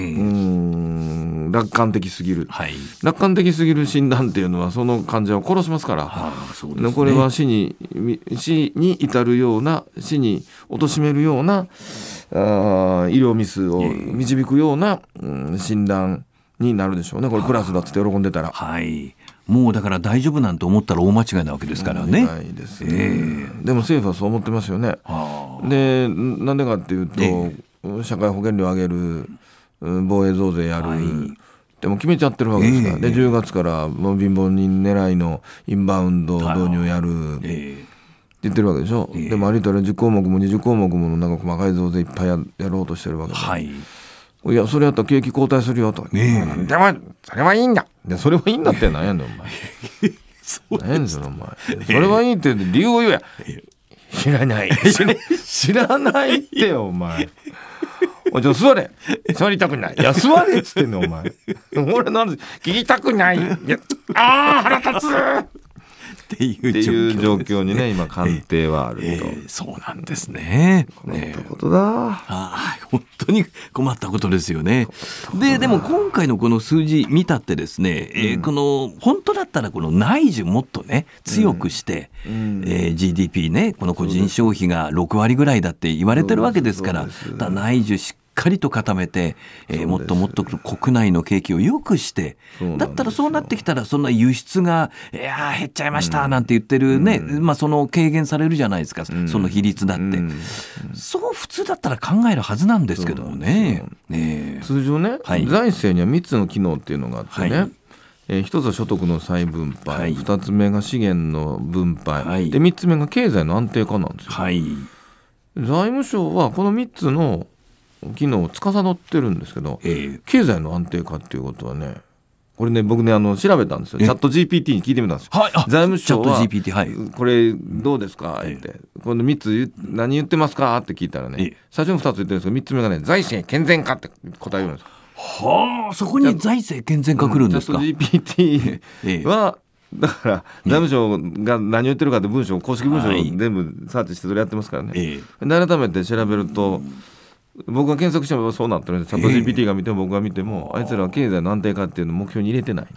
楽観的すぎる、楽観的すぎる診断っていうのはその患者を殺しますから、これは死に至るような、死に貶めるような医療ミスを導くような、診断になるでしょうね。これプラスだって喜んでたら、 もうだから大丈夫なんて思ったら大間違いなわけですからね。 でも政府はそう思ってますよね。でなんでかっていうと、社会保険料上げる、防衛増税やる、でも決めちゃってるわけですから、で10月からもう貧乏人狙いのインバウンド導入やる、って言ってるわけでしょ。でもありとあら10項目も20項目もなんか細かい増税いっぱい やろうとしてるわけで、いやそれやったら景気後退するよと、でもそれはいいんだ、でそれはいいんだって何やねんお前何やねんそれお前、それはいいって理由を言うや、知らない知らないってよお前おい座れ、座りたくない、いや座れっつってんのお前俺なんで聞きたくない、いや腹立つっていう状況にね今官邸はあると、 そうなんですね。 困ったことだ、 本当に困ったことですよね。でも今回のこの数字見たってですね、この本当だったらこの内需もっとね強くして、GDP ねこの個人消費が6割ぐらいだって言われてるわけですから、内需しっかりと固めて、もっともっと国内の景気を良くして、だったらそうなってきたらそんな輸出が減っちゃいましたなんて言ってるね、その軽減されるじゃないですか、その比率だって、そう普通だったら考えるはずなんですけどもね。 通常ね、財政には3つの機能っていうのがあってね、一つは所得の再分配、2つ目が資源の分配、で3つ目が経済の安定化なんですよ。財務省はこの3つの機能を司ってるんですけど、経済の安定化っていうことはね、これね僕ね調べたんですよ。チャット GPT に聞いてみたんですよ。財務省はこれどうですかって、この3つ何言ってますかって聞いたらね、最初の2つ言ってるんですけど3つ目がね財政健全化って答えるんですよ。 そこに財政健全化来るんですか。 チャット GPT はだから財務省が何言ってるかって文章公式文章を全部サーチしてそれやってますからね。で改めて調べると僕が検索してもそうなってるんです。チャット GPT が見ても僕が見ても、あいつらは経済の安定化っていうのを目標に入れてない。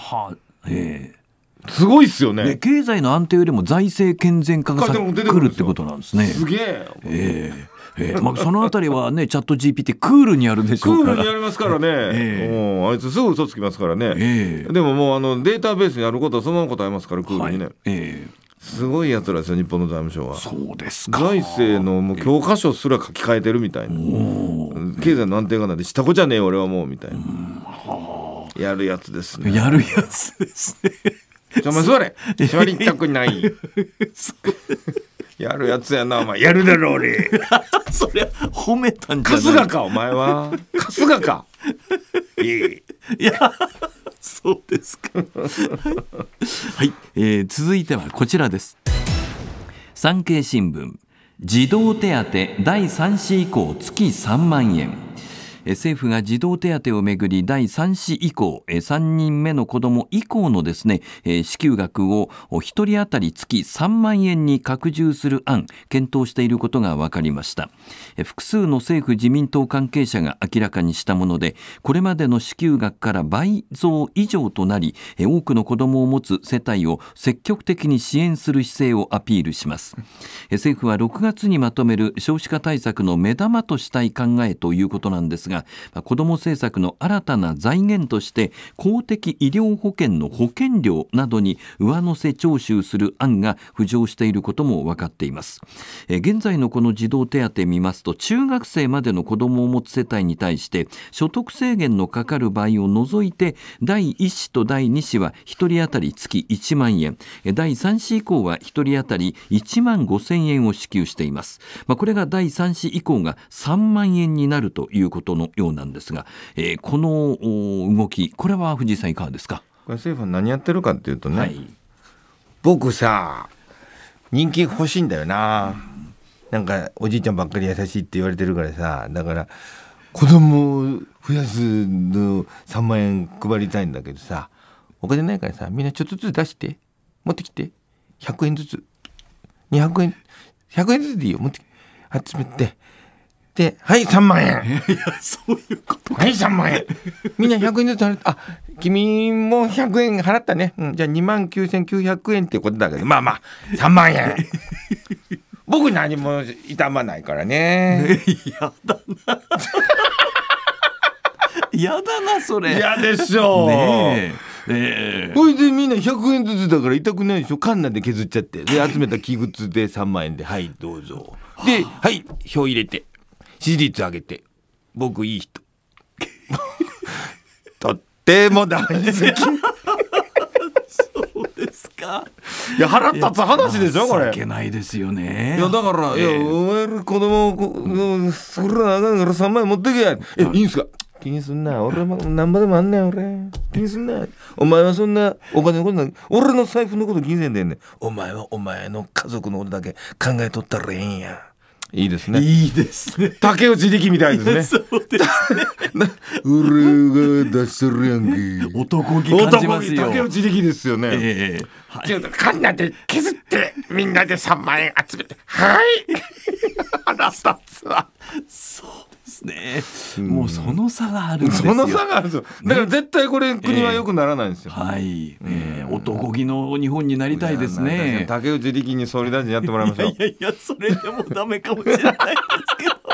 すごいっすよね。 経済の安定よりも財政健全化が来るってことなんですね。 すげえ。 そのあたりはねチャット GPT クールにやるでしょうから。 クールにやりますからね。あいつすぐ嘘つきますからね。でももうデータベースにあることはそのまま答えますから、クールにね。すごいやつらですよ日本の財務省は。 そうですか。 財政のもう教科書すら書き換えてるみたいな。経済の安定化なんてしたこじゃねえ俺はもうみたいな。やるやつですね。 やるやつですね。 お前座れ。座りたくない。やるやつやなお前。やるだろ俺。 そりゃ褒めたんじゃない。 春日かお前は。春日か。 いやそうですか。はい、続いてはこちらです。産経新聞、児童手当第3子以降月3万円。政府が児童手当をめぐり第3子以降3人目の子ども以降のですね支給額を1人当たり月3万円に拡充する案検討していることが分かりました。複数の政府自民党関係者が明らかにしたもので、これまでの支給額から倍増以上となり、多くの子どもを持つ世帯を積極的に支援する姿勢をアピールします。政府は6月にまとめる少子化対策の目玉としたい考えということなんですが、子ども政策の新たな財源として公的医療保険の保険料などに上乗せ徴収する案が浮上していることも分かっています。現在のこの児童手当見ますと、中学生までの子どもを持つ世帯に対して所得制限のかかる場合を除いて、第1子と第2子は1人当たり月1万円、第3子以降は1人当たり1万5,000円を支給しています。これが第3子以降が3万円になるということのようなんですが、この動き、これは藤井さんいかがですか。 これ政府は何やってるかっていうとね、僕さ人気欲しいんだよな。なんかおじいちゃんばっかり優しいって言われてるからさ、だから子供を増やすの3万円配りたいんだけどさ、お金ないからさ、みんなちょっとずつ出して持ってきて、100円ずつ200円100円ずつでいいよ、持って集めて、ではい3万円。 いやそういうことはい3万円みんな100円ずつ払って、あ君も100円払ったね、じゃあ29,900円ってことだけど、まあまあ3万円僕何も痛まないからね。 やだなやだなそれ。 嫌でしょうね。これでみんな100円ずつだから痛くないでしょ。カンナで削っちゃって、で集めた器物で3万円ではいどうぞで、はい票入れて支持率上げて、僕いい人とっても大好きそうですか。 いや腹立つ話でしょこれ。 情けないですよね。 いやだから、いやお前ら子供をそれなあかんから3万円持ってけや。いいんすか。気にすんな、俺も何ぼでもあんねん。俺気にすんな。お前はそんなお金のことない、俺の財布のこと気にせんでんねん。お前はお前の家族のことだけ考えとったらええんや。 いいですね。 いいですね。 竹内力みたいですね。 そうですね。 俺が出してるやんけ。 男気感じますよ。 竹内力ですよね。 はい、 カンナで削ってみんなで3万円集めて、はい腹立つわ。 そうですね、もうその差があるんですよ。 その差があるんですよ。だから絶対これ、国は良くならないんですよ。 はい、男気の日本になりたいですね。 竹内力に総理大臣やってもらいましょう。 いやそれでもダメかもしれないですけど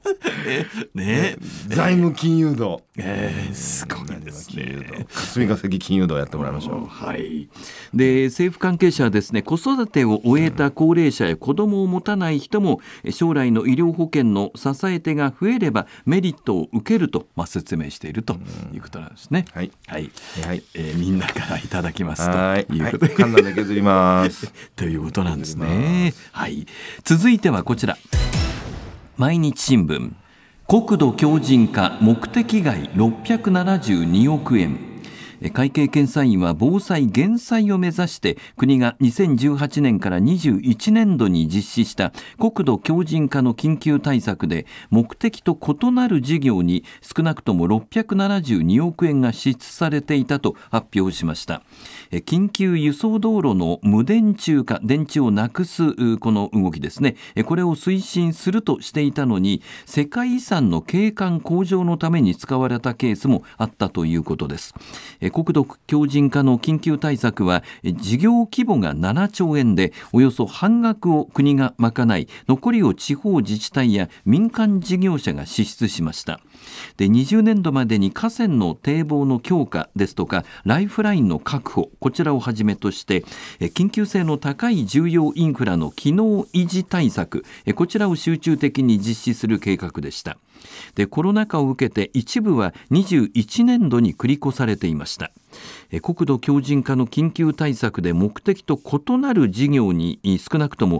財務金融道、 すごいですね。 霞が関金融道やってもらいましょう。 はい、で政府関係者はですね、子育てを終えた高齢者や子どもを持たない人も将来の医療保険の支え手が増えればメリットを受けると、説明しているということなんですね。はいはい、みんなからいただきますということで、 カンナで削りますということなんですね。はい、続いてはこちら、毎日新聞、国土強靭化目的外672億円。会計検査院は防災減災を目指して国が2018年から21年度に実施した国土強靭化の緊急対策で、目的と異なる事業に少なくとも672億円が支出されていたと発表しました。緊急輸送道路の無電柱化、電池をなくすこの動きですね、これを推進するとしていたのに、世界遺産の景観向上のために使われたケースもあったということです。国土強靭化の緊急対策は事業規模が7兆円で、およそ半額を国が賄い、残りを地方自治体や民間事業者が支出しました。で、20年度までに河川の堤防の強化ですとかライフラインの確保、こちらをはじめとして緊急性の高い重要インフラの機能維持対策、こちらを集中的に実施する計画でした。で、コロナ禍を受けて一部は21年度に繰り越されていました。国土強靭化の緊急対策で目的と異なる事業に少なくとも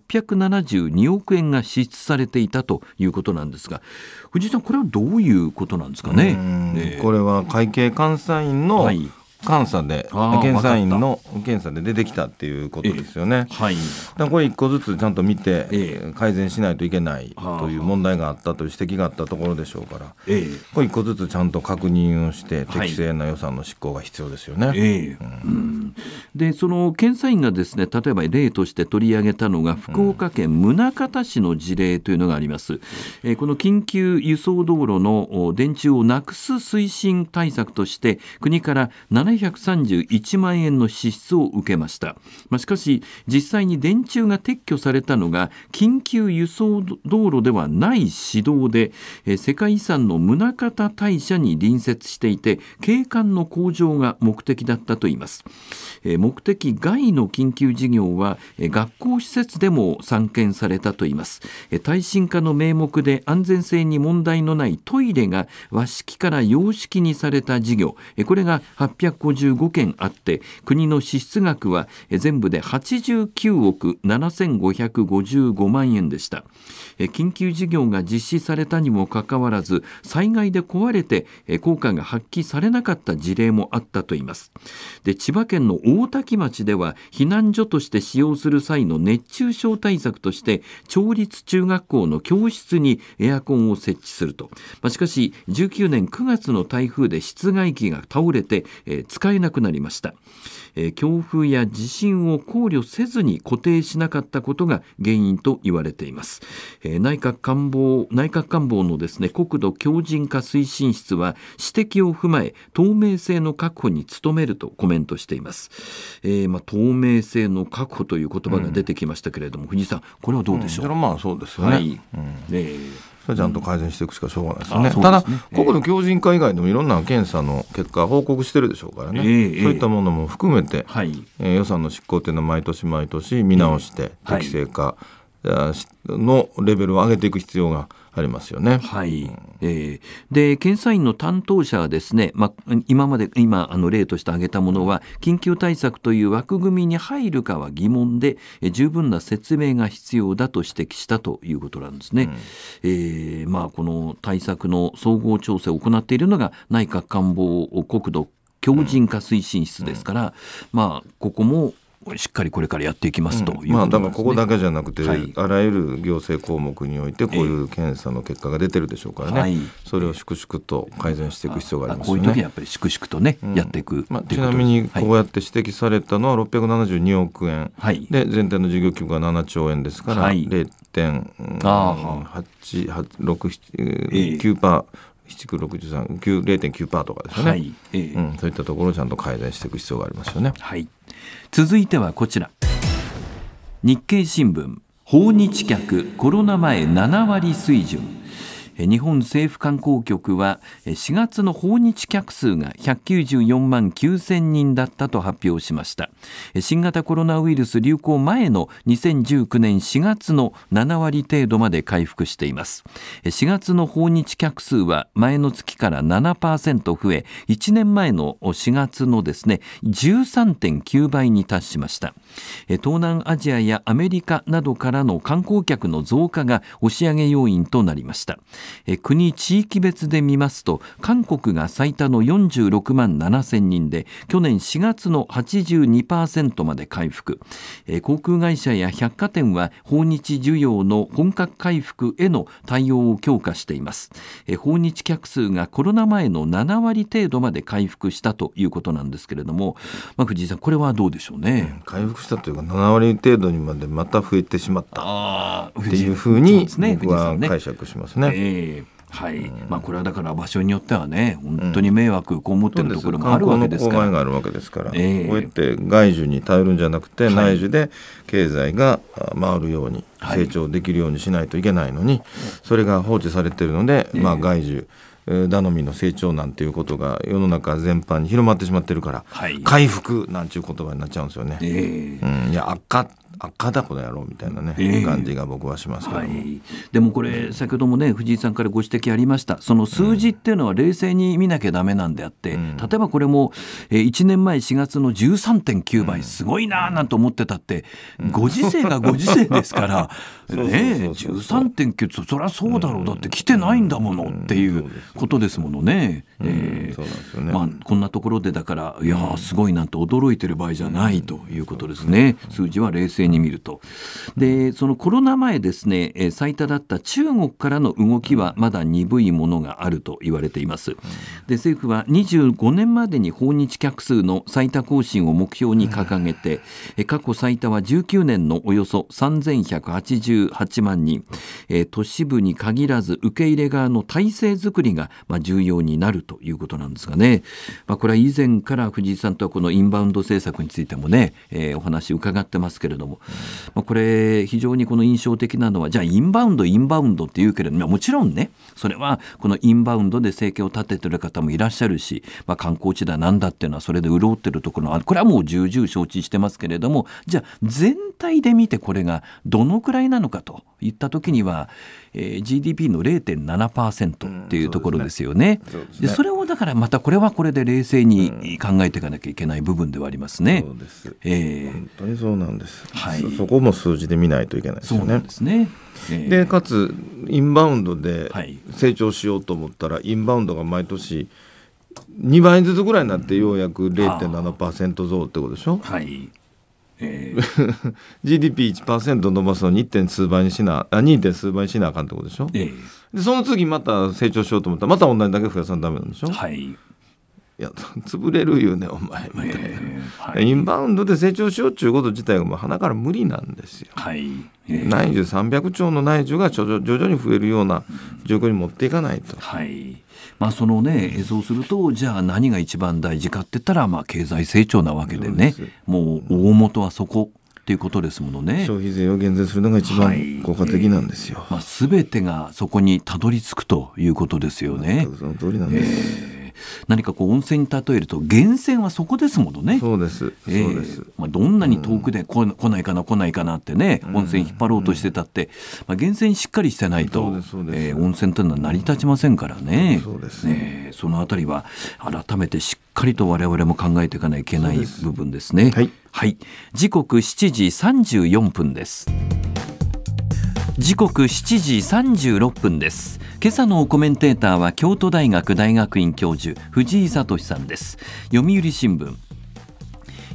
672億円が支出されていたということなんですが、藤井さん、これはどういうことなんですかね。 これは会計監査院の監査で、検査員の検査で出てきたっていうことですよね。だからこれ一個ずつちゃんと見て、改善しないといけないという問題があったという指摘があったところでしょうから、これ一個ずつちゃんと確認をして適正な予算の執行が必要ですよね。 で、その検査員がですね、例えば例として取り上げたのが福岡県宗像市の事例というのがあります。この緊急輸送道路の電柱をなくす推進対策として国から731万円の支出を受けました。しかし実際に電柱が撤去されたのが緊急輸送道路ではない市道で、世界遺産の宗像大社に隣接していて、景観の向上が目的だったといいます。目的外の緊急事業は学校施設でも散見されたといいます。耐震化の名目で安全性に問題のないトイレが和式から洋式にされた事業、これが855件あって、国の支出額は全部で89億7555万円でした。緊急事業が実施されたにもかかわらず、災害で壊れて効果が発揮されなかった事例もあったといいます。で、千葉県の大多喜町では避難所として使用する際の熱中症対策として町立中学校の教室にエアコンを設置すると。しかし19年9月の台風で室外機が倒れて使えなくなりました。強風や地震を考慮せずに固定しなかったことが原因と言われています。内閣官房のですね、国土強靭化推進室は指摘を踏まえ透明性の確保に努めるとコメントしています。透明性の確保という言葉が出てきましたけれども、藤井さん、これはどうでしょう。 そうですよね。それちゃんと改善していくしかしょうがないですよね。ただ国土強靭化以外でもいろんな検査の結果報告してるでしょうからね、そういったものも含めて、予算の執行というのは毎年毎年見直して適正化のレベルを上げていく必要がありますよね。 で、検査院の担当者はですね、今例として挙げたものは緊急対策という枠組みに入るかは疑問で、十分な説明が必要だと指摘したということなんですね。この対策の総合調整を行っているのが内閣官房国土強靭化推進室ですから、ここもしっかりこれからやっていきますということですね。 だからここだけじゃなくて、 はい、 あらゆる行政項目においてこういう検査の結果が出てるでしょうからね、それを粛々と改善していく必要がありますよね。 こういう時はやっぱり粛々とね、やっていくっていうことです。 ちなみにこうやって指摘されたのは672億円、で全体の事業規模が7兆円ですから、0.9%、0.9% とかですよね、そういったところをちゃんと改善していく必要がありますよね。 続いてはこちら、日経新聞、訪日客コロナ前7割水準。日本政府観光局は4月の訪日客数が194万9000人だったと発表しました。新型コロナウイルス流行前の2019年4月の7割程度まで回復しています。4月の訪日客数は前の月から 7% 増え、1年前の4月のですね 13.9 倍に達しました。東南アジアやアメリカなどからの観光客の増加が押し上げ要因となりました。国地域別で見ますと、韓国が最多の46万7000人で去年4月の 82% まで回復。航空会社や百貨店は訪日需要の本格回復への対応を強化しています。訪日客数がコロナ前の7割程度まで回復したということなんですけれども、藤井さん、これはどうでしょうね。 回復したというか7割程度にまでまた増えてしまったっていうふうに僕は解釈しますね。 これはだから場所によってはね、本当に迷惑被っているところもあるわけですから、 観光の勾配があるわけですから、こうやって外需に頼るんじゃなくて、内需で経済が回るように成長できるようにしないといけないのに、それが放置されているので、外需頼みの成長なんていうことが世の中全般に広まってしまってるから、回復なんていう言葉になっちゃうんですよね。いや、悪化だこの野郎みたいなね、感じが僕はしますけども、 でもこれ先ほどもね、藤井さんからご指摘ありました、その数字っていうのは冷静に見なきゃダメなんであって、例えばこれも1年前4月の 13.9 倍すごいななんて思ってたって、ご時世がご時世ですから13.9 そりゃそうだろう、だって来てないんだものっていうことですものね。こんなところでだから、いやすごいなんて驚いてる場合じゃないということですね。数字は冷静に見ると。で、そのコロナ前ですね、最多だった中国からの動きはまだ鈍いものがあると言われています。で、政府は25年までに訪日客数の最多更新を目標に掲げて、過去最多は19年のおよそ3188万人。都市部に限らず受け入れ側の体制づくりが重要になるということなんですがね、これは以前から藤井さんとはこのインバウンド政策についてもね、お話伺ってますけれども、これ非常にこの印象的なのは、じゃあインバウンドって言うけれども、もちろんね、それはこのインバウンドで生計を立てている方もいらっしゃるし、観光地だなんだっていうのはそれで潤っているところは、これはもう重々承知してますけれども、じゃあ全体で見てこれがどのくらいなのかといった時には、GDP の 0.7% っていうところですよね。でそれをだからまたこれはこれで冷静に考えていかなきゃいけない部分ではありますね。 そうです、本当にそうなんです、そこも数字で見ないといけないですよね。 そうなんですね。 でかつインバウンドで成長しようと思ったら、インバウンドが毎年2倍ずつぐらいになってようやく 0.7% 増ってことでしょ。GDP1% 伸ばすのに 2. 数倍にしなあかんってことでしょ。でその次また成長しようと思ったらまた同じだけ増やさないとダメなんでしょ。いや潰れるよねお前みたいな、インバウンドで成長しようっていうこと自体がもう鼻から無理なんですよ。内需300兆の内需が徐々に増えるような状況に持っていかないと。 そのね、そうするとじゃあ何が一番大事かって言ったら、経済成長なわけでね、もう大元はそこっていうことですものね。 消費税を減税するのが一番効果的なんですよ。 全てがそこにたどり着くということですよね。 その通りなんです。 何か温泉に例えると源泉はそこですものね。 そうです、 どんなに遠くで来ないかなってね、温泉引っ張ろうとしてたって、源泉しっかりしてないと、温泉というのは成り立ちませんからね。そのあたりは改めてしっかりと我々も考えていかないといけない部分ですね。時刻7時34分です。時刻7時36分です。今朝のコメンテーターは京都大学大学院教授藤井聡さんです。読売新聞、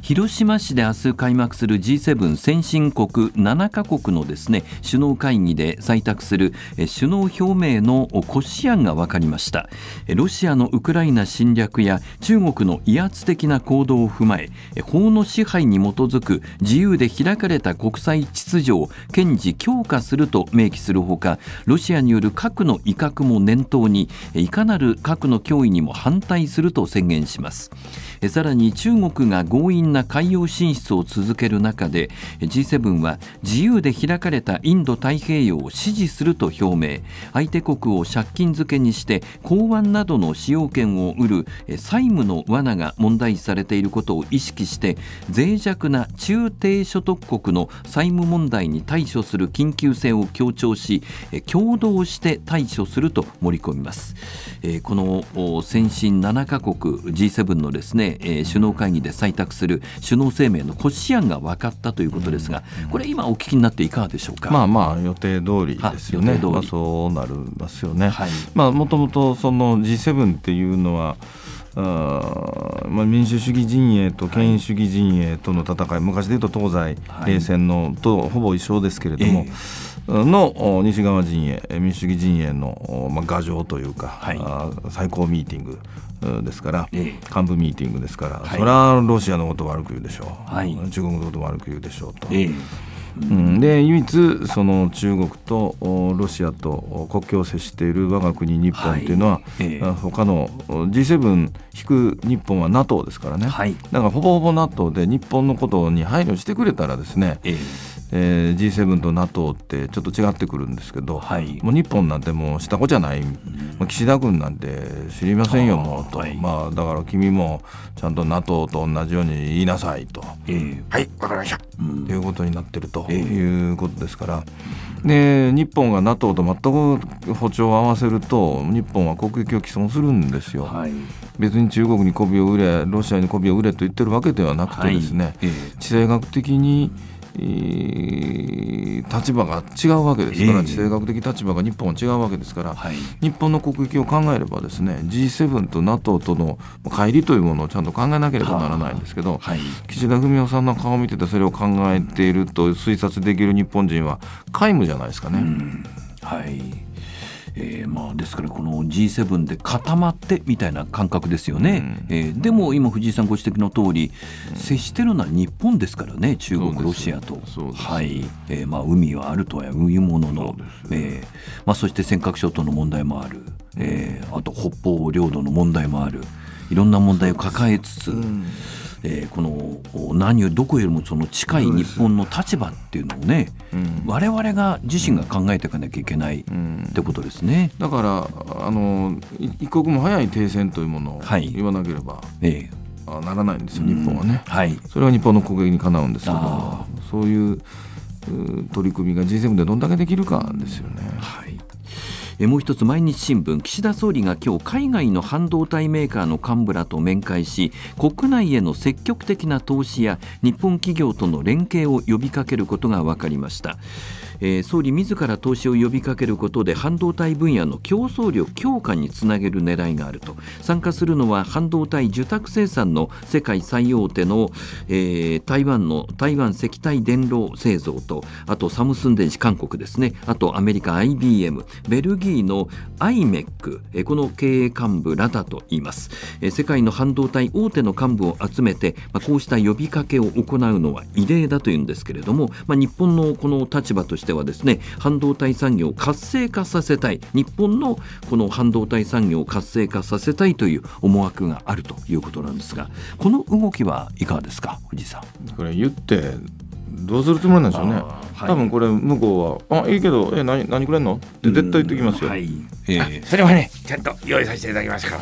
広島市で明日開幕する G7 先進国7カ国のですね首脳会議で採択する首脳表明の骨子案が分かりました。ロシアのウクライナ侵略や中国の威圧的な行動を踏まえ、法の支配に基づく自由で開かれた国際秩序を堅持強化すると明記するほか、ロシアによる核の威嚇も念頭にいかなる核の脅威にも反対すると宣言します。さらに中国が強引な海洋進出を続ける中で G7 は自由で開かれたインド太平洋を支持すると表明、相手国を借金付けにして港湾などの使用権を売る債務の罠が問題視されていることを意識して脆弱な中低所得国の債務問題に対処する緊急性を強調し、共同して対処すると盛り込みます。この先進7カ国 G7 のですね首脳会議で採択する首脳声明の骨子案が分かったということですが、これ今お聞きになっていかがでしょうか。 予定通りですよね。そうなりますよね。もともとその G7 っていうのは民主主義陣営と権威主義陣営との戦い、昔でいうと東西冷戦のとほぼ一緒ですけれども、の西側陣営民主主義陣営の牙城というか、最高ミーティングですから、幹部ミーティングですから、それはロシアのことを悪く言うでしょう、中国のことを悪く言うでしょうと、で唯一その中国とロシアと国境を接している我が国日本というのは、他の G7 引く日本は NATO ですからね、だからほぼほぼ NATO で日本のことに配慮してくれたらですね、G7 と NATO ってちょっと違ってくるんですけど、もう日本なんてもうしたこじゃない、岸田君なんて知りませんよもうと、だから君もちゃんと NATO と同じように言いなさいと、はいわかりましたということになってるということですから、で日本が NATO と全く歩調を合わせると日本は国益を毀損するんですよ、別に中国に媚びを売れロシアに媚びを売れと言ってるわけではなくてですね、地政学的に立場が違うわけですから、地政学的立場が日本は違うわけですから、日本の国益を考えればですね G7 と NATO との乖離というものをちゃんと考えなければならないんですけど、岸田文雄さんの顔を見ててそれを考えていると推察できる日本人は皆無じゃないですかね。 ですからこの G7 で固まってみたいな感覚ですよね、でも今藤井さんご指摘の通り、接してるのは日本ですからね、中国ロシアと、海はあるとはいうものの、そして尖閣諸島の問題もある、あと北方領土の問題もある、いろんな問題を抱えつつ、この何よりどこよりもその近い日本の立場っていうのをね、我々が自身が考えていかなきゃいけないってことですね。 だから一刻も早い停戦というものを言わなければならないんですよ、日本はね、それは日本の国益にかなうんですけど、そういう取り組みが G7 でどんだけできるかですよね。 もう一つ、毎日新聞、岸田総理が今日海外の半導体メーカーの幹部らと面会し、国内への積極的な投資や日本企業との連携を呼びかけることが分かりました。総理自ら投資を呼びかけることで半導体分野の競争力強化につなげる狙いがあると。参加するのは半導体受託生産の世界最大手の、台湾石体電路製造と、あとサムスン電子韓国ですね、あとアメリカ IBM、 ベルギーの IMEC、この経営幹部らだといいます。世界の半導体大手の幹部を集めて、こうした呼びかけを行うのは異例だというんですけれども、日本のこの立場としてはですね、半導体産業を活性化させたい、日本のこの半導体産業を活性化させたいという思惑があるということなんですが、この動きはいかがですか、藤井さん。 これ言ってどうするつもりなんでしょうね。多分これ向こうは、いいけど何くれんのって絶対言ってきますよ。 それはねちゃんと用意させていただきますから。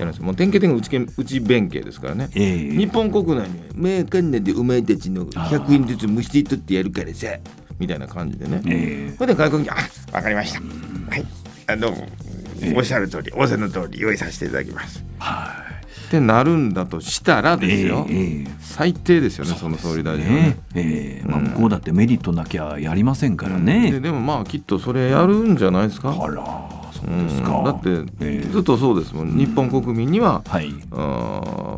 もう典型的な内弁慶ですからね、日本国内にメーカー内でお前たちの100円ずつ虫取ってやるからさみたいな感じでね、これで外国にわかりました、どうも、おっしゃる通り仰せの通り用意させていただきます。 ってなるんだとしたらですよ、最低ですよね、その総理大臣はね。 向こうだってメリットなきゃやりませんからね。 でもきっとそれやるんじゃないですか。 そうですか。 だってずっとそうですもん、日本国民には、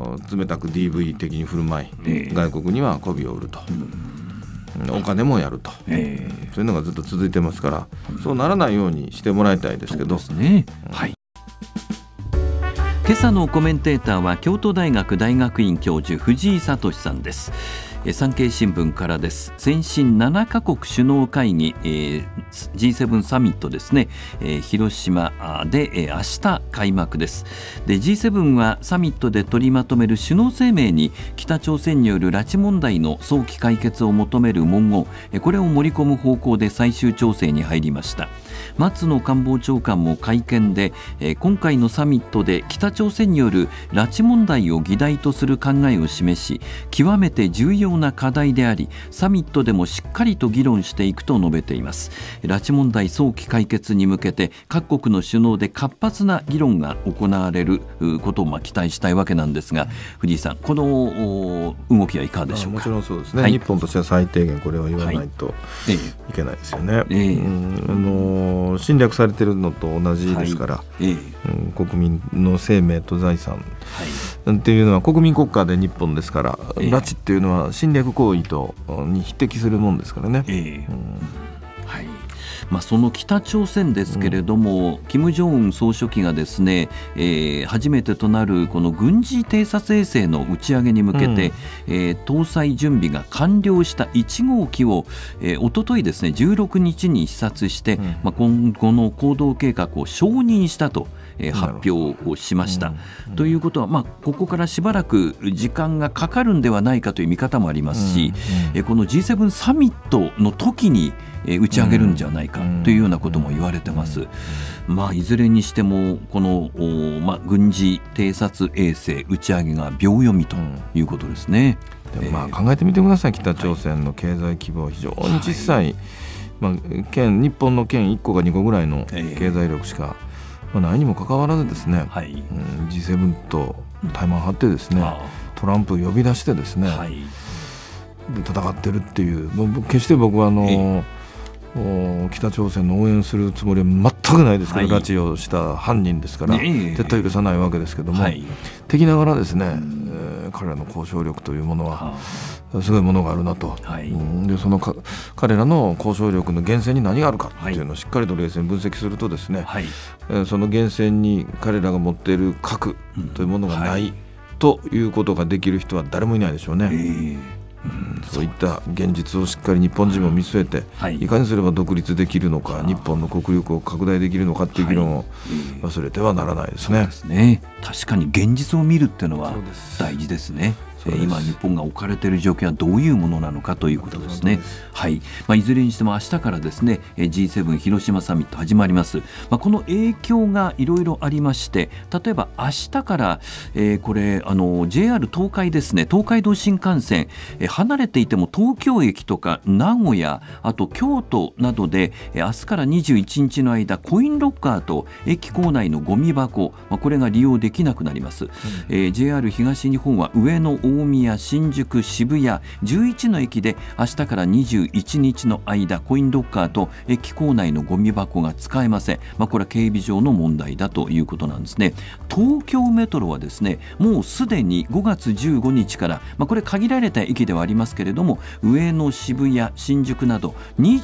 冷たく DV 的に振る舞い、外国には媚びを売ると、お金もやると、そういうのがずっと続いてますから、そうならないようにしてもらいたいですけど。 そうですね。はい。今朝のコメンテーターは京都大学大学院教授藤井聡さんです。産経新聞からです。先進7カ国首脳会議、G7 サミットですね、広島で、明日開幕です。で G7 はサミットで取りまとめる首脳声明に北朝鮮による拉致問題の早期解決を求める文言、これを盛り込む方向で最終調整に入りました。松野官房長官も会見で、今回のサミットで北朝鮮による拉致問題を議題とする考えを示し、極めて重要な課題であり、サミットでもしっかりと議論していくと述べています。拉致問題早期解決に向けて各国の首脳で活発な議論が行われることを期待したいわけなんですが、藤井さん、この動きはいかがでしょうか。 もちろんそうですね、はい、日本としては最低限これは言わないといけないですよね。侵略されているのと同じですから、国民の生命と財産、っていうのは国民国家で日本ですから、拉致っていうのは侵略行為に匹敵するもんですからね。 はい。その北朝鮮ですけれども、金正恩総書記がですね、初めてとなるこの軍事偵察衛星の打ち上げに向けて、搭載準備が完了した1号機を、おとといですね16日に視察して、今後の行動計画を承認したと発表をしました。ということは、ここからしばらく時間がかかるんではないかという見方もありますし、この G7 サミットの時に打ち上げるんじゃないかというようなことも言われてます。いずれにしてもこの、軍事偵察衛星打ち上げが秒読みということですね。 でも考えてみてください。北朝鮮の経済規模は非常に小さい、日本の県1個か2個ぐらいの経済力しかないにもかかわらずですね、G7 と対マン張ってですね、トランプを呼び出してですね、で戦ってるっていう、決して僕は北朝鮮の応援するつもりは全くないですけど、拉致をした犯人ですから絶対許さないわけですけども、敵ながらですね、彼らの交渉力というものはすごいものがあるなと、でその彼らの交渉力の源泉に何があるかっていうのをしっかりと冷静に分析するとですね、その源泉に彼らが持っている核というものがないということができる人は誰もいないでしょうね。そういった現実をしっかり日本人も見据えて、いかにすれば独立できるのか、日本の国力を拡大できるのかっていう議論を忘れてはならないですね。 そうですね。確かに現実を見るっていうのは大事ですね。今日本が置かれている状況はどういうものなのかということですね。いずれにしても明日からですね G7 広島サミット始まります。この影響がいろいろありまして、例えば明日から、これJR 東海ですね、東海道新幹線、離れていても東京駅とか名古屋、あと京都などで明日から21日の間、コインロッカーと駅構内のゴミ箱、これが利用できなくなります。JR 東日本は上野、大宮、新宿、渋谷11の駅で明日から21日の間、コインロッカーと駅構内のゴミ箱が使えません。これは警備上の問題だということなんですね。東京メトロはですね、もうすでに5月15日から、これ限られた駅ではありますけれども、上野、渋谷、新宿など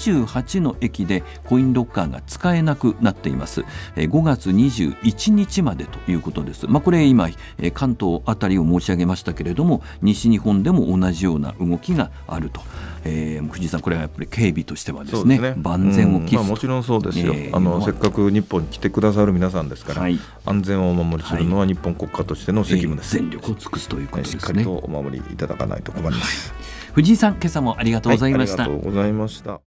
28の駅でコインロッカーが使えなくなっています。5月21日までということです。これ今関東あたりを申し上げましたけれども、西日本でも同じような動きがあると。藤井さん、これはやっぱり警備としてはですね、万全を期すと、 もちろんそうですよ。せっかく日本に来てくださる皆さんですから、安全をお守りするのは日本国家としての責務です。 全力を尽くすということですね。 しっかりとお守りいただかないと困ります。 藤井さん、今朝もありがとうございました。 ありがとうございました。